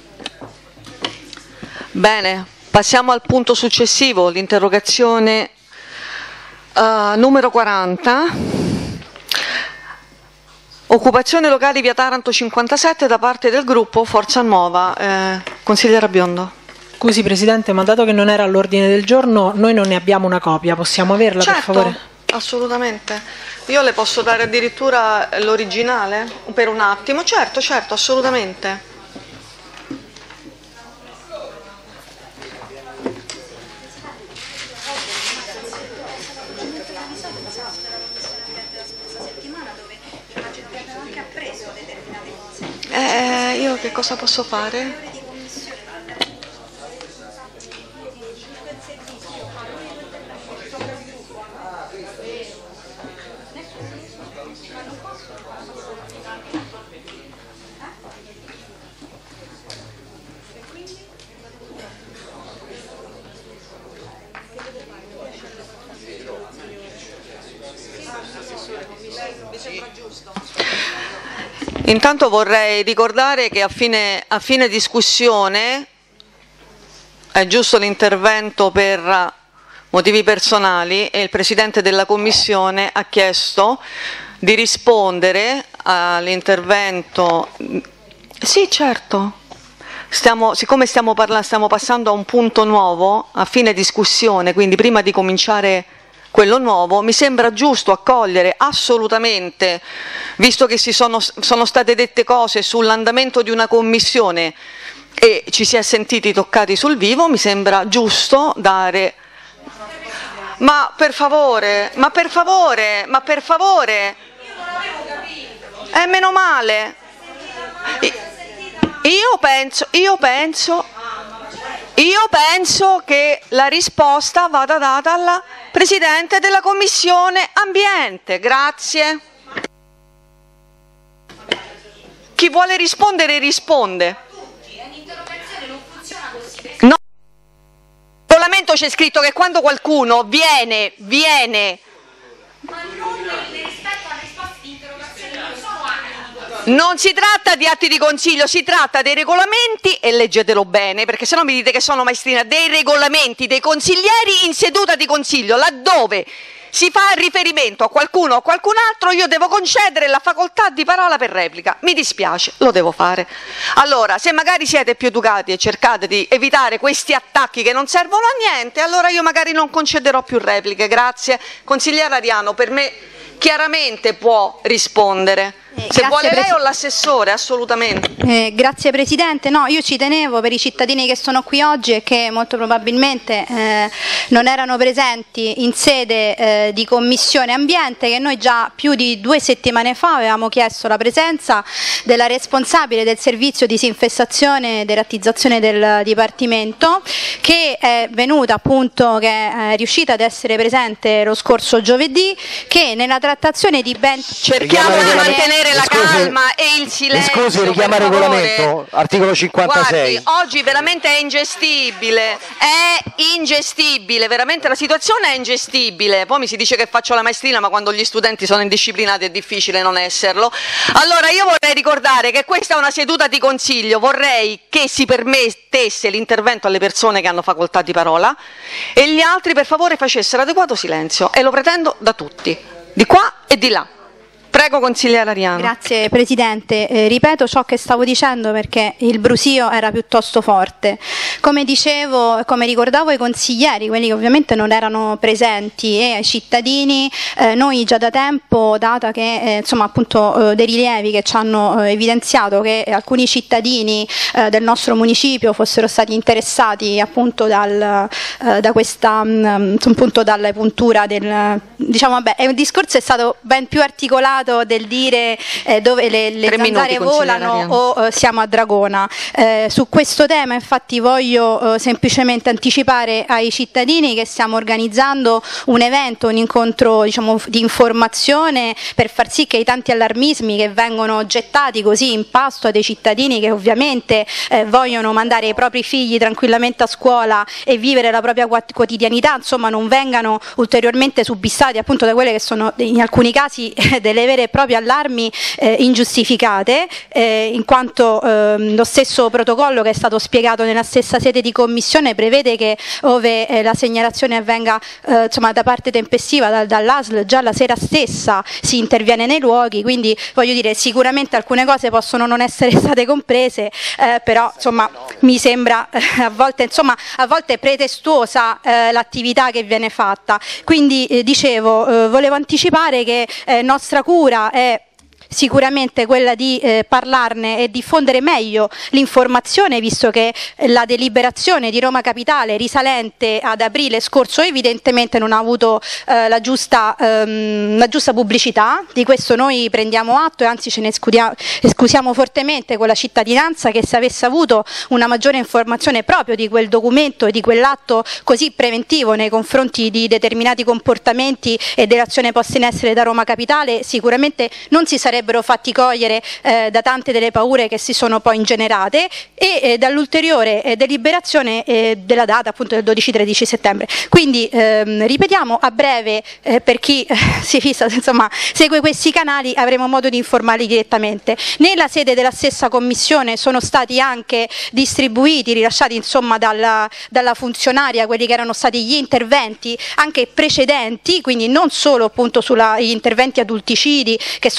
Bene, passiamo al punto successivo, l'interrogazione uh, numero quaranta. Occupazione locali via Taranto cinquantasette da parte del gruppo Forza Nuova. Eh, consigliera Biondo. Scusi Presidente, ma dato che non era all'ordine del giorno, noi non ne abbiamo una copia, possiamo averla, certo, per favore? Assolutamente. Io le posso dare addirittura l'originale per un attimo. Certo, certo, assolutamente. Eh, io che cosa posso fare? Intanto vorrei ricordare che a fine, a fine discussione è giusto l'intervento per motivi personali, e il Presidente della Commissione ha chiesto di rispondere all'intervento Sì, certo. Stiamo, siccome stiamo, parla, stiamo passando a un punto nuovo, a fine discussione, quindi prima di cominciare quello nuovo, mi sembra giusto accogliere assolutamente, visto che si sono, sono state dette cose sull'andamento di una commissione e ci si è sentiti toccati sul vivo, mi sembra giusto dare... Ma per favore, ma per favore, ma per favore... Eh, meno male. Io penso, io penso, io penso che la risposta vada data alla Presidente della Commissione Ambiente. Grazie. Chi vuole rispondere risponde. No. Nel regolamento c'è scritto che quando qualcuno viene, viene... Non si tratta di atti di consiglio, si tratta dei regolamenti, e leggetelo bene, perché sennò mi dite che sono maestrina, dei regolamenti dei consiglieri in seduta di consiglio, laddove si fa riferimento a qualcuno o a qualcun altro, io devo concedere la facoltà di parola per replica. Mi dispiace, lo devo fare. Allora, se magari siete più educati e cercate di evitare questi attacchi che non servono a niente, allora io magari non concederò più repliche. Grazie. Consigliere Ariano, per me chiaramente può rispondere. Eh, Se vuole lei Presi- o l'assessore, assolutamente. Eh, grazie Presidente, no, io ci tenevo per i cittadini che sono qui oggi e che molto probabilmente eh, non erano presenti in sede eh, di Commissione Ambiente, che noi già più di due settimane fa avevamo chiesto la presenza della responsabile del servizio disinfestazione e derattizzazione del Dipartimento, che è venuta appunto, che è riuscita ad essere presente lo scorso giovedì, che nella trattazione di ben... Cerchiamo di mantenere la scusi, calma e il silenzio. Scusi, richiama il per favore. regolamento, articolo cinquantasei. Guardi, oggi veramente è ingestibile, è ingestibile, veramente la situazione è ingestibile. Poi mi si dice che faccio la maestrina, ma quando gli studenti sono indisciplinati è difficile non esserlo. Allora io vorrei ricordare che questa è una seduta di consiglio, vorrei che si permettesse l'intervento alle persone che hanno facoltà di parola e gli altri per favore facessero adeguato silenzio, e lo pretendo da tutti, di qua e di là. Prego, consigliere Ariano. Grazie Presidente, eh, ripeto ciò che stavo dicendo perché il brusio era piuttosto forte. Come dicevo, come ricordavo ai consiglieri, quelli che ovviamente non erano presenti, e ai cittadini, eh, noi già da tempo, data che eh, insomma appunto eh, dei rilievi che ci hanno eh, evidenziato che alcuni cittadini eh, del nostro municipio fossero stati interessati appunto dal, eh, da questa mh, appunto dalla puntura del, diciamo vabbè, è un discorso è stato ben più articolato del dire eh, dove le, le zanzare volano o eh, siamo a Dragona. Eh, su questo tema infatti voglio eh, semplicemente anticipare ai cittadini che stiamo organizzando un evento, un incontro diciamo, di informazione per far sì che i tanti allarmismi che vengono gettati così in pasto a dei cittadini che ovviamente eh, vogliono mandare i propri figli tranquillamente a scuola e vivere la propria quotidianità, insomma non vengano ulteriormente subissati appunto da quelle che sono in alcuni casi delle vere e proprie allarmi eh, ingiustificate, eh, in quanto eh, lo stesso protocollo che è stato spiegato nella stessa sede di commissione prevede che ove eh, la segnalazione avvenga eh, insomma, da parte tempestiva da, dall'A S L già la sera stessa si interviene nei luoghi, quindi voglio dire sicuramente alcune cose possono non essere state comprese, eh, però insomma mi sembra eh, a volte insomma a volte pretestuosa eh, l'attività che viene fatta, quindi eh, dicevo eh, volevo anticipare che eh, nostra cura è sicuramente quella di eh, parlarne e diffondere meglio l'informazione, visto che la deliberazione di Roma Capitale risalente ad aprile scorso evidentemente non ha avuto eh, la, giusta, ehm, la giusta pubblicità. Di questo noi prendiamo atto e anzi ce ne scusiamo, scusiamo fortemente con la cittadinanza, che se avesse avuto una maggiore informazione proprio di quel documento e di quell'atto così preventivo nei confronti di determinati comportamenti e dell'azione posta in essere da Roma Capitale, sicuramente non si sarebbe fatti cogliere eh, da tante delle paure che si sono poi ingenerate e eh, dall'ulteriore eh, deliberazione eh, della data appunto del dodici tredici settembre. Quindi ehm, ripetiamo a breve eh, per chi eh, si fissa, insomma, segue questi canali avremo modo di informarli direttamente. Nella sede della stessa commissione sono stati anche distribuiti, rilasciati insomma dalla, dalla funzionaria quelli che erano stati gli interventi anche precedenti, quindi non solo appunto sugli interventi adulticidi che sono oramai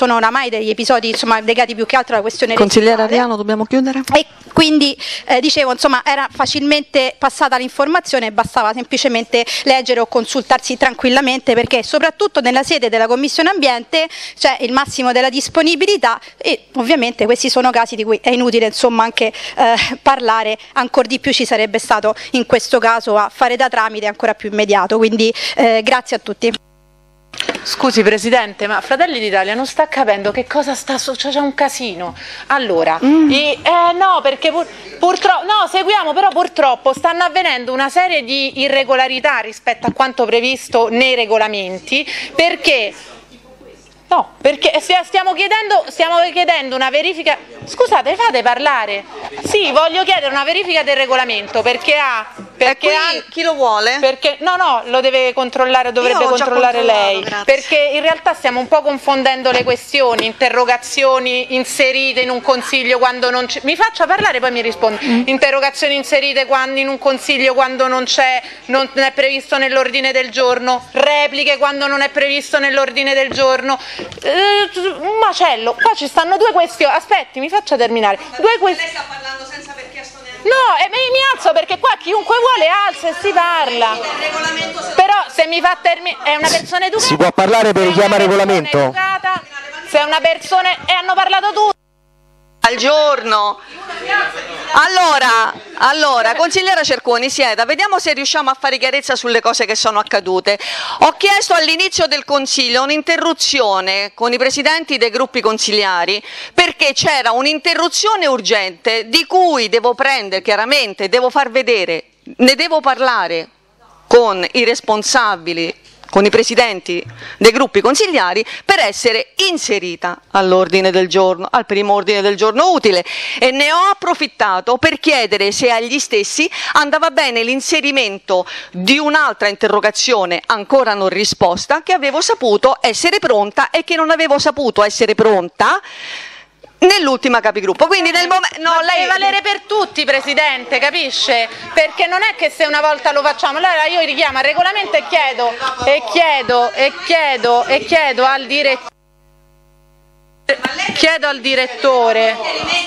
mai degli episodi insomma, legati più che altro alla questione Consigliere Ariano, dobbiamo chiudere? E quindi eh, dicevo, insomma, era facilmente passata l'informazione, bastava semplicemente leggere o consultarsi tranquillamente, perché soprattutto nella sede della Commissione Ambiente c'è il massimo della disponibilità e ovviamente questi sono casi di cui è inutile insomma anche eh, parlare, ancora di più ci sarebbe stato in questo caso a fare da tramite ancora più immediato, quindi eh, grazie a tutti. Scusi Presidente, ma Fratelli d'Italia non sta capendo che cosa sta succedendo, c'è un casino. Allora, mm. e, eh, no, perché pur, purtroppo, no, seguiamo, però purtroppo stanno avvenendo una serie di irregolarità rispetto a quanto previsto nei regolamenti, perché... No, perché stiamo chiedendo, stiamo chiedendo una verifica. Scusate, fate parlare. Sì, voglio chiedere una verifica del regolamento perché ha. Perché ha, chi lo vuole? Perché no, no, lo deve controllare, dovrebbe controllare lei. Grazie. Perché in realtà stiamo un po' confondendo le questioni, interrogazioni inserite in un consiglio quando non c'è. Mi faccia parlare, poi mi rispondi. Mm. Interrogazioni inserite quando, in un consiglio quando non c'è, non è previsto nell'ordine del giorno, repliche quando non è previsto nell'ordine del giorno. Uh, un macello, qua ci stanno due questioni, aspetti, mi faccia terminare. Due questioni. Lei sta parlando senza aver chiesto neanche. No, e mi, mi alzo perché qua chiunque vuole alza e si parla. Però se mi fa terminare, è una persona educata. Si può parlare per richiamare regolamento? Educata, se è una persona e hanno parlato tutti. Al giorno. Allora, allora, consigliera Cerconi, sieda, vediamo se riusciamo a fare chiarezza sulle cose che sono accadute. Ho chiesto all'inizio del Consiglio un'interruzione con i presidenti dei gruppi consigliari perché c'era un'interruzione urgente di cui devo prendere chiaramente, devo far vedere, ne devo parlare con i responsabili, con i presidenti dei gruppi consigliari per essere inserita all'ordine del giorno, al primo ordine del giorno utile, e ne ho approfittato per chiedere se agli stessi andava bene l'inserimento di un'altra interrogazione ancora non risposta che avevo saputo essere pronta e che non avevo saputo essere pronta nell'ultima capigruppo. Quindi nel momento no, lei deve valere per tutti, Presidente, capisce? Perché non è che se una volta lo facciamo, allora io richiamo al regolamento e chiedo e chiedo e chiedo e chiedo al direttore chiedo al direttore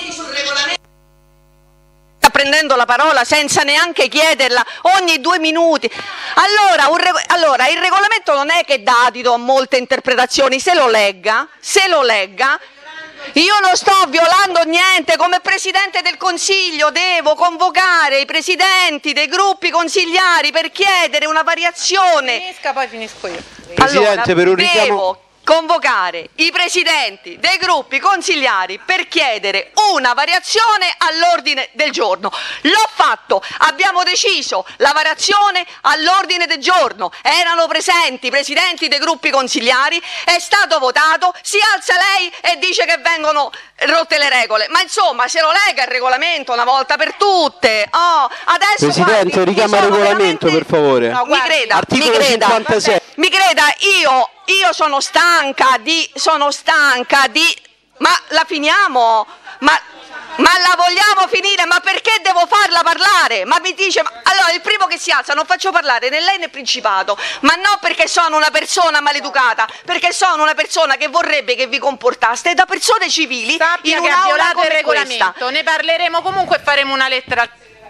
sta prendendo la parola senza neanche chiederla ogni due minuti. Allora, un reg allora il regolamento non è che dà adito a molte interpretazioni, se lo legga, se lo legga. Io non sto violando niente, come Presidente del Consiglio devo convocare i presidenti dei gruppi consigliari per chiedere una variazione. Finisca, poi finisco io. Presidente, allora, per un richiamo... devo convocare i presidenti dei gruppi consigliari per chiedere una variazione all'ordine del giorno. L'ho fatto, abbiamo deciso la variazione all'ordine del giorno, erano presenti i presidenti dei gruppi consigliari, è stato votato, si alza lei e dice che vengono rotte le regole, ma insomma se lo lega il regolamento una volta per tutte. Oh, adesso Presidente, guardi, richiama il regolamento veramente... per favore. No, mi creda, Articolo mi creda, cinquantasei. mi creda, io Io sono stanca di, sono stanca di, ma la finiamo? Ma, ma la vogliamo finire? Ma perché devo farla parlare? Ma mi dice, ma, allora il primo che si alza non faccio parlare né lei né Principato, ma non perché sono una persona maleducata, perché sono una persona che vorrebbe che vi comportaste da persone civili. Sappia in che ha violato il regolamento, questa. Ne parleremo comunque e faremo una lettera al...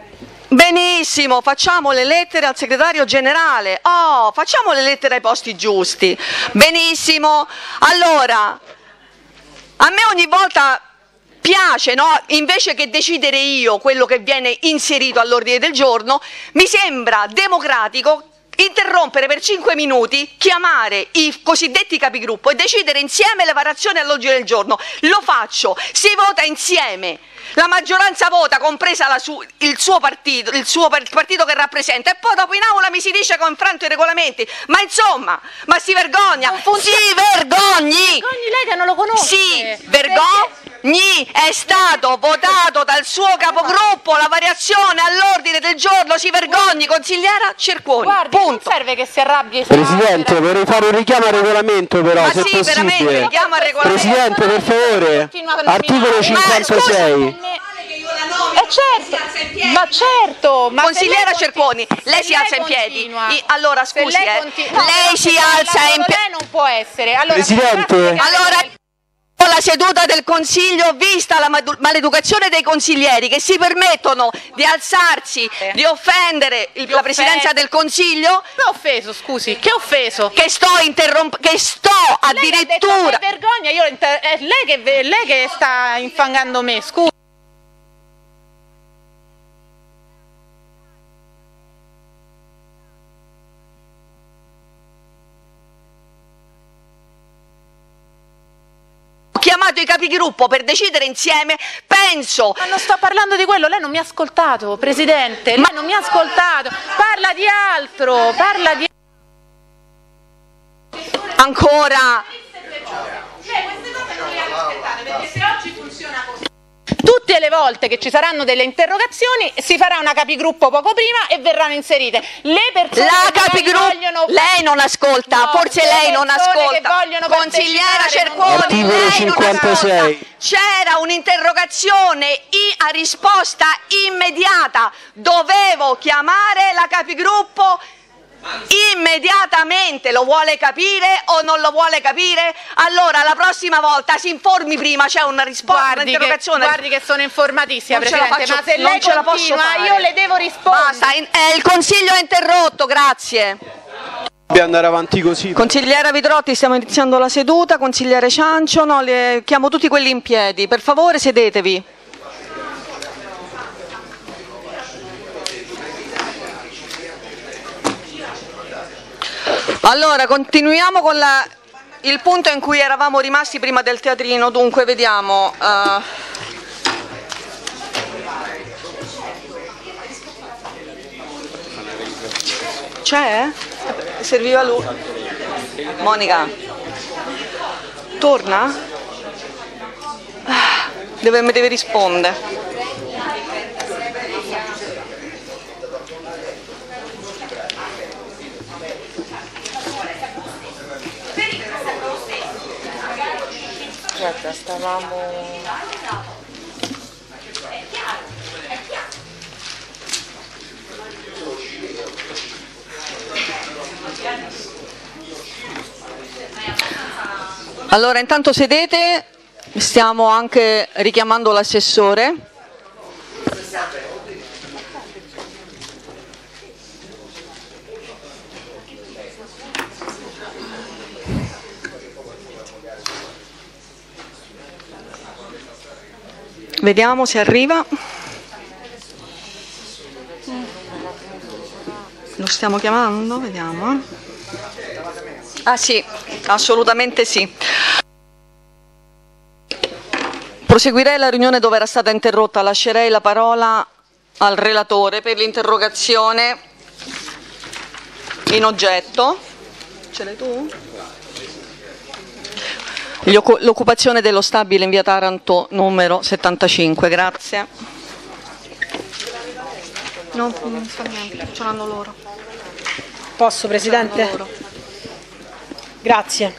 Benissimo, facciamo le lettere al segretario generale, oh, facciamo le lettere ai posti giusti, benissimo. Allora, a me ogni volta piace, no? Invece che decidere io quello che viene inserito all'ordine del giorno, mi sembra democratico interrompere per cinque minuti, chiamare i cosiddetti capigruppo e decidere insieme le variazioni all'ordine del giorno. Lo faccio, si vota insieme. La maggioranza vota, compresa la su il suo partito, il suo partito che rappresenta, e poi dopo in aula mi si dice che ho infranto i regolamenti. Ma insomma, ma si vergogna, si vergogni! Vergogni lei che non lo conosce! Si vergogni! È stato votato dal suo capogruppo la variazione all'ordine del giorno, si vergogni, consigliera Cerconi. Guardi, punto. Non serve che si arrabbi. Presidente, vorrei fare un richiamo al regolamento però, ma se sì, è possibile. veramente, richiamo al regolamento. Presidente, per favore, articolo cinquantasei. Eh certo, ma certo, ma consigliera Cerconi, lei si alza in piedi. I, allora scusi, lei, eh, lei si alza in piedi. Lei non può essere. Allora, Presidente, allora la seduta del Consiglio, vista la maleducazione dei consiglieri che si permettono di alzarsi, di offendere il, la Presidenza del Consiglio. Che ho offeso, scusi? Che ho offeso? Che sto interrompendo, che sto addirittura... Lei ha detto che vergogna, io inter... è lei che, lei che sta infangando me, scusi. Ho chiamato i capigruppo per decidere insieme, penso... Ma non sto parlando di quello, lei non mi ha ascoltato, Presidente, lei non mi ha ascoltato, parla di altro, parla di... Ancora... Tutte le volte che ci saranno delle interrogazioni si farà una capigruppo poco prima e verranno inserite le persone la che capigruppo vogliono... lei non ascolta, no, forse lei non ascolta, consigliera Cerconi, lei non ascolta. C'era un'interrogazione a risposta immediata, dovevo chiamare la capigruppo immediatamente. Lo vuole capire o non lo vuole capire? Allora la prossima volta si informi prima, c'è una risposta, un'interrogazione. Guardi che sono informatissima, non Presidente, faccio, ma se non lei ce la continua posso fare. Io le devo rispondere. Basta, in, eh, il Consiglio è interrotto, grazie. Dobbiamo andare avanti così. Consigliera Vidrotti, stiamo iniziando la seduta. Consigliere Ciancio, no, le, chiamo tutti quelli in piedi, per favore sedetevi. Allora, continuiamo con la, il punto in cui eravamo rimasti prima del teatrino. Dunque, vediamo. Uh, C'è? Serviva lui. Monica. Torna? Deve, mi deve rispondere. Aspetta, stavamo... Allora, intanto sedete, stiamo anche richiamando l'assessore. Vediamo se arriva. Lo stiamo chiamando? Vediamo. Eh. Ah sì, assolutamente sì. Proseguirei la riunione dove era stata interrotta. Lascerei la parola al relatore per l'interrogazione in oggetto. Ce l'hai tu? L'occupazione dello stabile in via Taranto numero settantacinque, grazie. No, non fa niente, ce l'hanno loro. Posso, Presidente? Grazie.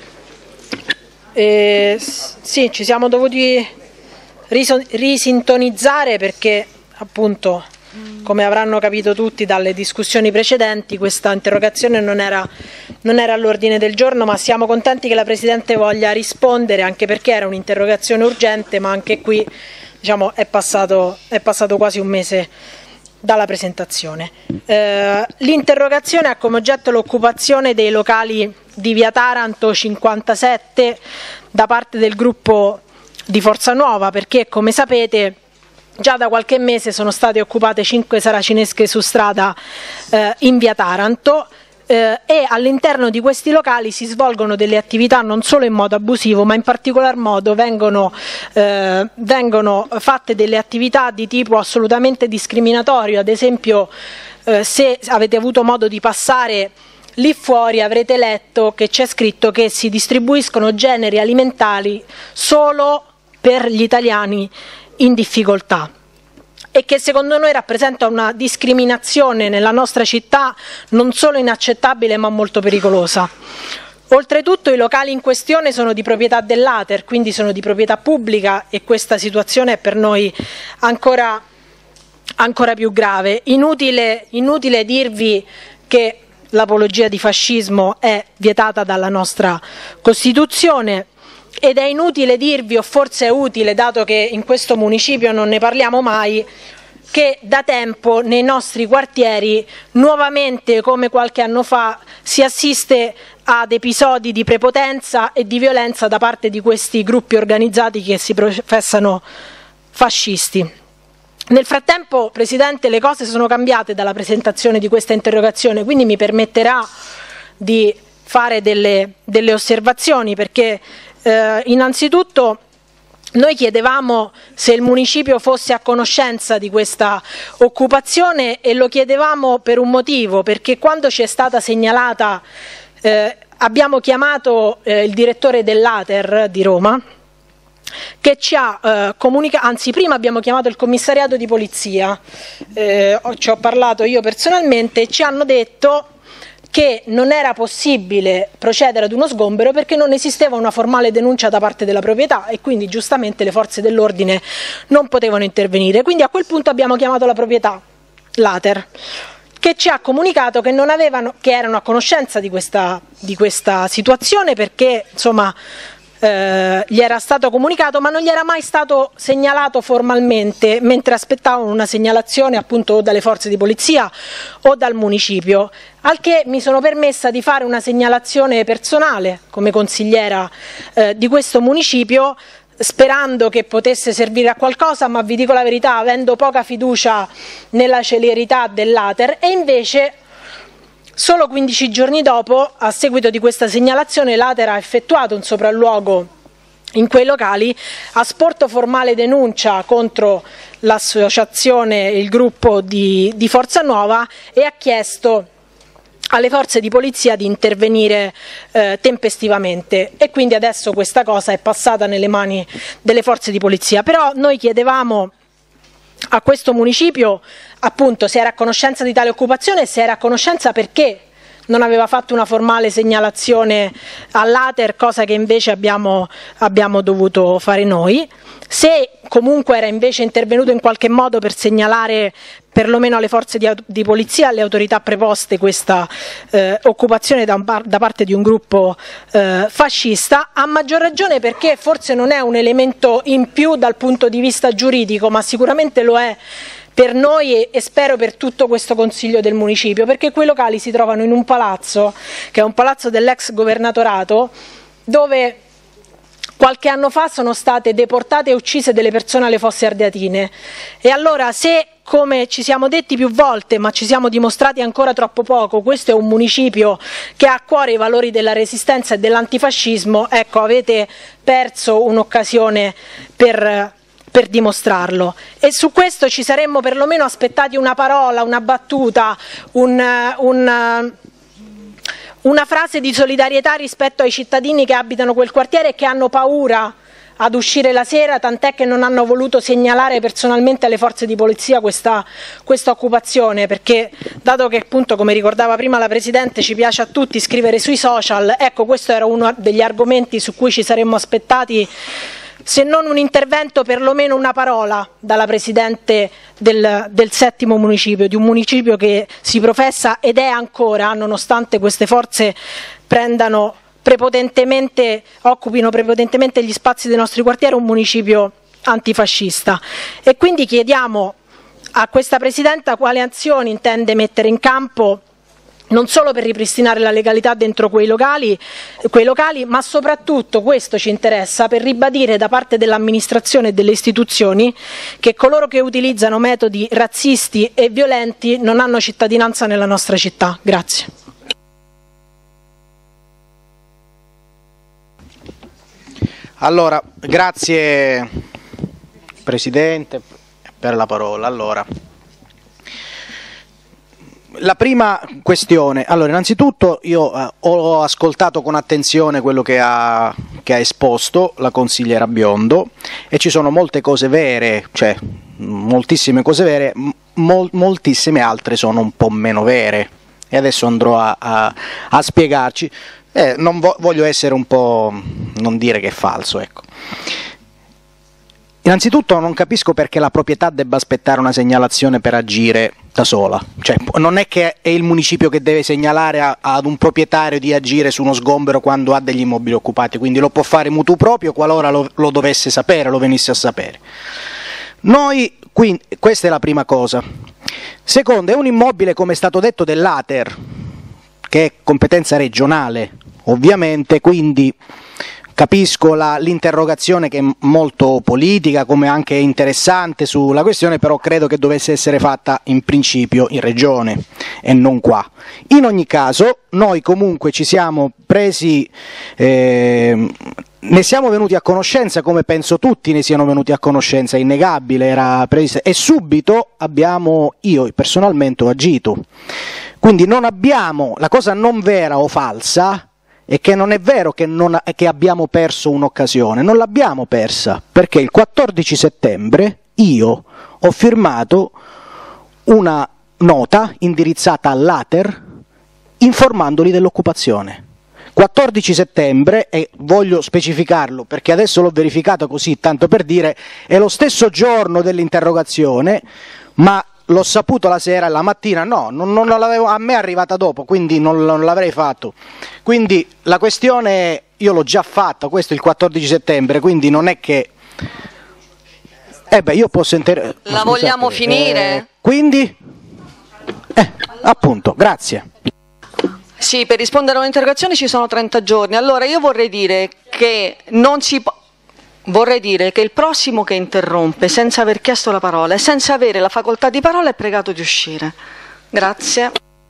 Eh, sì, ci siamo dovuti risintonizzare perché, appunto, come avranno capito tutti dalle discussioni precedenti, questa interrogazione non era, non era all'ordine del giorno, ma siamo contenti che la Presidente voglia rispondere, anche perché era un'interrogazione urgente, ma anche qui, diciamo, è passato, è passato quasi un mese dalla presentazione. Eh, l'interrogazione ha come oggetto l'occupazione dei locali di via Taranto cinquantasette da parte del gruppo di Forza Nuova, perché, come sapete, già da qualche mese sono state occupate cinque saracinesche su strada eh, in via Taranto eh, e all'interno di questi locali si svolgono delle attività non solo in modo abusivo, ma in particolar modo vengono, eh, vengono fatte delle attività di tipo assolutamente discriminatorio. Ad esempio, eh, se avete avuto modo di passare lì fuori avrete letto che c'è scritto che si distribuiscono generi alimentari solo per gli italiani in difficoltà e che secondo noi rappresenta una discriminazione nella nostra città non solo inaccettabile ma molto pericolosa. Oltretutto i locali in questione sono di proprietà dell'Ater, quindi sono di proprietà pubblica e questa situazione è per noi ancora, ancora più grave. Inutile, inutile dirvi che l'apologia di fascismo è vietata dalla nostra Costituzione. ed è inutile dirvi, o forse è utile, dato che in questo municipio non ne parliamo mai, che da tempo nei nostri quartieri, nuovamente come qualche anno fa, si assiste ad episodi di prepotenza e di violenza da parte di questi gruppi organizzati che si professano fascisti. Nel frattempo, Presidente, le cose sono cambiate dalla presentazione di questa interrogazione, quindi mi permetterà di fare delle, delle osservazioni, perché eh, innanzitutto noi chiedevamo se il municipio fosse a conoscenza di questa occupazione, e lo chiedevamo per un motivo, perché quando ci è stata segnalata eh, abbiamo chiamato eh, il direttore dell'Ater di Roma, che ci ha eh, comunicato, anzi prima abbiamo chiamato il commissariato di polizia, eh, ci ho parlato io personalmente, e ci hanno detto che non era possibile procedere ad uno sgombero perché non esisteva una formale denuncia da parte della proprietà, e quindi giustamente le forze dell'ordine non potevano intervenire. Quindi a quel punto abbiamo chiamato la proprietà, l'Ater, che ci ha comunicato che, non avevano, che erano a conoscenza di questa, di questa situazione, perché insomma Eh, gli era stato comunicato, ma non gli era mai stato segnalato formalmente, mentre aspettavano una segnalazione appunto o dalle forze di polizia o dal municipio, al che mi sono permessa di fare una segnalazione personale come consigliera eh, di questo municipio, sperando che potesse servire a qualcosa, ma vi dico la verità, avendo poca fiducia nella celerità dell'Ater. E invece solo quindici giorni dopo, a seguito di questa segnalazione, l'Ater ha effettuato un sopralluogo in quei locali, ha sporto formale denuncia contro l'associazione, il gruppo di, di Forza Nuova, e ha chiesto alle forze di polizia di intervenire eh, tempestivamente, e quindi adesso questa cosa è passata nelle mani delle forze di polizia. Però noi chiedevamo a questo municipio appunto se era a conoscenza di tale occupazione, e se era a conoscenza perché non aveva fatto una formale segnalazione all'Ater, cosa che invece abbiamo, abbiamo dovuto fare noi, se comunque era invece intervenuto in qualche modo per segnalare perlomeno alle forze di, di polizia, alle autorità preposte, questa eh, occupazione da, un da parte di un gruppo eh, fascista, a maggior ragione perché forse non è un elemento in più dal punto di vista giuridico, ma sicuramente lo è per noi e, e spero per tutto questo Consiglio del Municipio, perché quei locali si trovano in un palazzo, che è un palazzo dell'ex governatorato, dove qualche anno fa sono state deportate e uccise delle persone alle Fosse Ardeatine. E allora, se, come ci siamo detti più volte, ma ci siamo dimostrati ancora troppo poco, questo è un municipio che ha a cuore i valori della resistenza e dell'antifascismo, ecco, avete perso un'occasione per, per dimostrarlo. E su questo ci saremmo perlomeno aspettati una parola, una battuta, un... un una frase di solidarietà rispetto ai cittadini che abitano quel quartiere e che hanno paura ad uscire la sera, tant'è che non hanno voluto segnalare personalmente alle forze di polizia questa, questa occupazione, perché dato che appunto, come ricordava prima la Presidente, ci piace a tutti scrivere sui social, ecco, questo era uno degli argomenti su cui ci saremmo aspettati, se non un intervento, perlomeno una parola dalla Presidente del, del settimo municipio, di un municipio che si professa ed è ancora, nonostante queste forze prendano prepotentemente, occupino prepotentemente gli spazi dei nostri quartieri, un municipio antifascista. E quindi chiediamo a questa Presidenta quali azioni intende mettere in campo, non solo per ripristinare la legalità dentro quei locali, quei locali, ma soprattutto, questo ci interessa, per ribadire da parte dell'amministrazione e delle istituzioni che coloro che utilizzano metodi razzisti e violenti non hanno cittadinanza nella nostra città. Grazie. Allora, grazie Presidente per la parola. Allora, la prima questione, allora innanzitutto io eh, ho ascoltato con attenzione quello che ha, che ha esposto la consigliera Biondo, e ci sono molte cose vere, cioè moltissime cose vere, mol, moltissime altre sono un po' meno vere, e adesso andrò a, a, a spiegarci. Eh, non vo voglio essere un po', non dire che è falso, ecco. Innanzitutto non capisco perché la proprietà debba aspettare una segnalazione per agire da sola, cioè non è che è il municipio che deve segnalare a, ad un proprietario di agire su uno sgombero quando ha degli immobili occupati, quindi lo può fare mutuo proprio qualora lo, lo dovesse sapere, lo venisse a sapere. Noi, quindi, questa è la prima cosa. Secondo, è un immobile, come è stato detto, dell'A T E R, che è competenza regionale, ovviamente, quindi capisco la, l'interrogazione che è molto politica, come anche interessante sulla questione, però credo che dovesse essere fatta in principio in regione e non qua. In ogni caso, noi comunque ci siamo presi, eh, ne siamo venuti a conoscenza, come penso tutti ne siano venuti a conoscenza, innegabile, era prevista, e subito abbiamo, io personalmente ho agito. Quindi non abbiamo, la cosa non vera o falsa, e che non è vero che, non, che abbiamo perso un'occasione, non l'abbiamo persa, perché il quattordici settembre io ho firmato una nota indirizzata all'A T E R informandoli dell'occupazione. quattordici settembre, e voglio specificarlo perché adesso l'ho verificato così, tanto per dire, è lo stesso giorno dell'interrogazione, ma l'ho saputo la sera e la mattina, no, non, non l'avevo, a me è arrivata dopo, quindi non, non l'avrei fatto. Quindi la questione io l'ho già fatta, questo è il quattordici settembre, quindi non è che... Eh beh, io posso... Inter... La vogliamo finire? Eh, quindi? Eh, appunto, grazie. Sì, per rispondere a un'interrogazione ci sono trenta giorni. Allora io vorrei dire che non si può... Vorrei dire che il prossimo che interrompe senza aver chiesto la parola e senza avere la facoltà di parola è pregato di uscire. Grazie.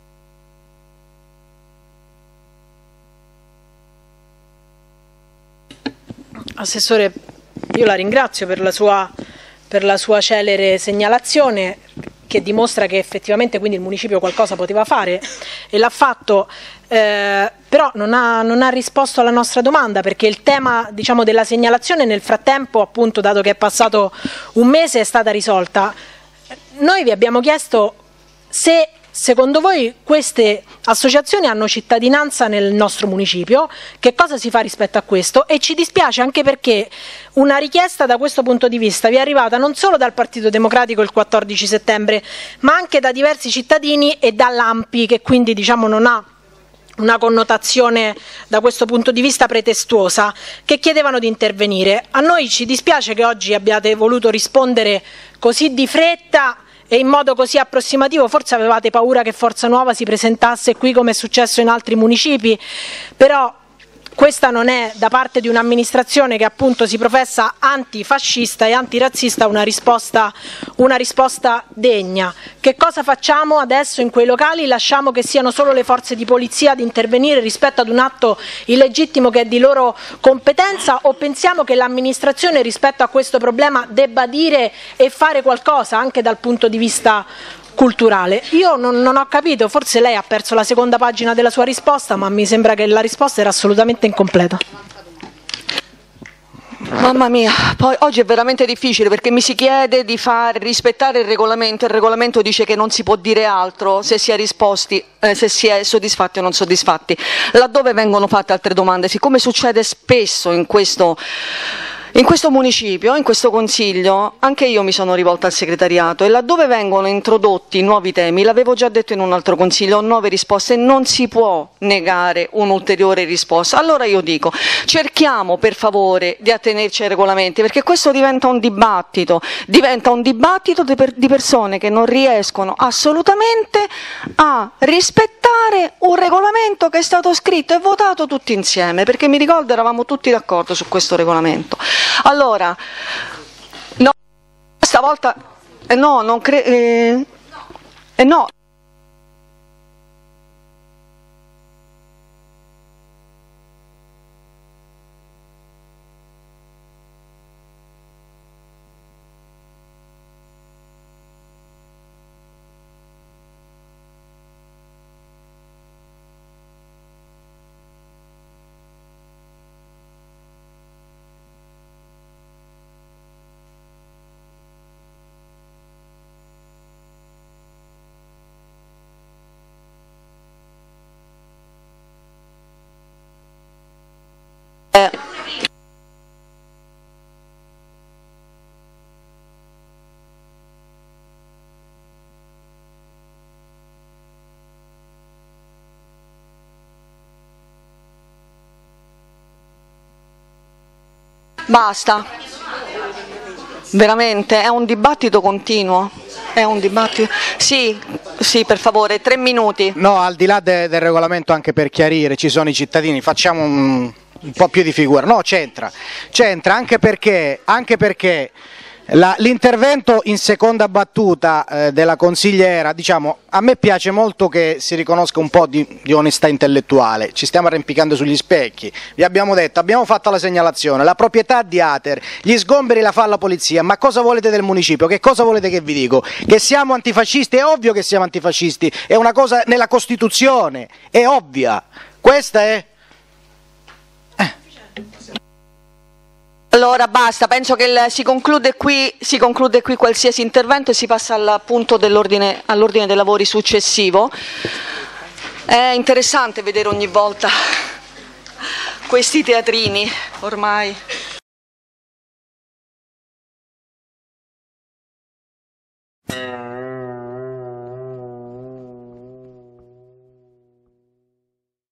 Assessore, io la ringrazio per la sua, per la sua celere segnalazione, che dimostra che effettivamente quindi il municipio qualcosa poteva fare e l'ha fatto, eh, però non ha, non ha risposto alla nostra domanda, perché il tema, diciamo, della segnalazione nel frattempo, appunto, dato che è passato un mese, è stata risolta. Noi vi abbiamo chiesto se secondo voi queste associazioni hanno cittadinanza nel nostro municipio, che cosa si fa rispetto a questo, e ci dispiace anche perché una richiesta da questo punto di vista vi è arrivata non solo dal Partito Democratico il quattordici settembre, ma anche da diversi cittadini e dall'A M P I, che quindi, diciamo, non ha una connotazione da questo punto di vista pretestuosa, che chiedevano di intervenire. A noi ci dispiace che oggi abbiate voluto rispondere così di fretta e in modo così approssimativo. Forse avevate paura che Forza Nuova si presentasse qui come è successo in altri municipi, però questa non è, da parte di un'amministrazione che appunto si professa antifascista e antirazzista, una risposta, una risposta degna. Che cosa facciamo adesso in quei locali? Lasciamo che siano solo le forze di polizia ad intervenire rispetto ad un atto illegittimo che è di loro competenza, o pensiamo che l'amministrazione rispetto a questo problema debba dire e fare qualcosa anche dal punto di vista culturale? Io non, non ho capito, forse lei ha perso la seconda pagina della sua risposta, ma mi sembra che la risposta era assolutamente incompleta. Mamma mia, poi oggi è veramente difficile perché mi si chiede di far rispettare il regolamento, il regolamento dice che non si può dire altro se si è risposti, eh, se si è soddisfatti o non soddisfatti. Laddove vengono fatte altre domande, siccome succede spesso in questo In questo municipio, in questo consiglio, anche io mi sono rivolta al segretariato e laddove vengono introdotti nuovi temi, l'avevo già detto in un altro consiglio, ho nuove risposte, non si può negare un'ulteriore risposta. Allora io dico, cerchiamo per favore di attenerci ai regolamenti, perché questo diventa un dibattito, diventa un dibattito di, per, di persone che non riescono assolutamente a rispettare un regolamento che è stato scritto e votato tutti insieme, perché mi ricordo eravamo tutti d'accordo su questo regolamento. Allora, no, stavolta, eh no, non credo, eh, eh no. Basta. Veramente, è un dibattito continuo. È un dibattito. Sì, sì, per favore, tre minuti. No, al di là de- del regolamento, anche per chiarire, ci sono i cittadini, facciamo un, un po' più di figura. No, c'entra, c'entra anche perché, anche perché la, l'intervento in seconda battuta eh, della consigliera, diciamo, a me piace molto che si riconosca un po' di, di onestà intellettuale, ci stiamo arrampicando sugli specchi, vi abbiamo detto, abbiamo fatto la segnalazione, la proprietà di Ater, gli sgomberi la fa la polizia, ma cosa volete del municipio? Che cosa volete che vi dico? Che siamo antifascisti? È ovvio che siamo antifascisti, è una cosa nella Costituzione, è ovvia, questa è... Allora basta, penso che il, si, conclude qui, si conclude qui qualsiasi intervento e si passa al punto dell'ordine, all'ordine dei lavori successivo. È interessante vedere ogni volta questi teatrini ormai.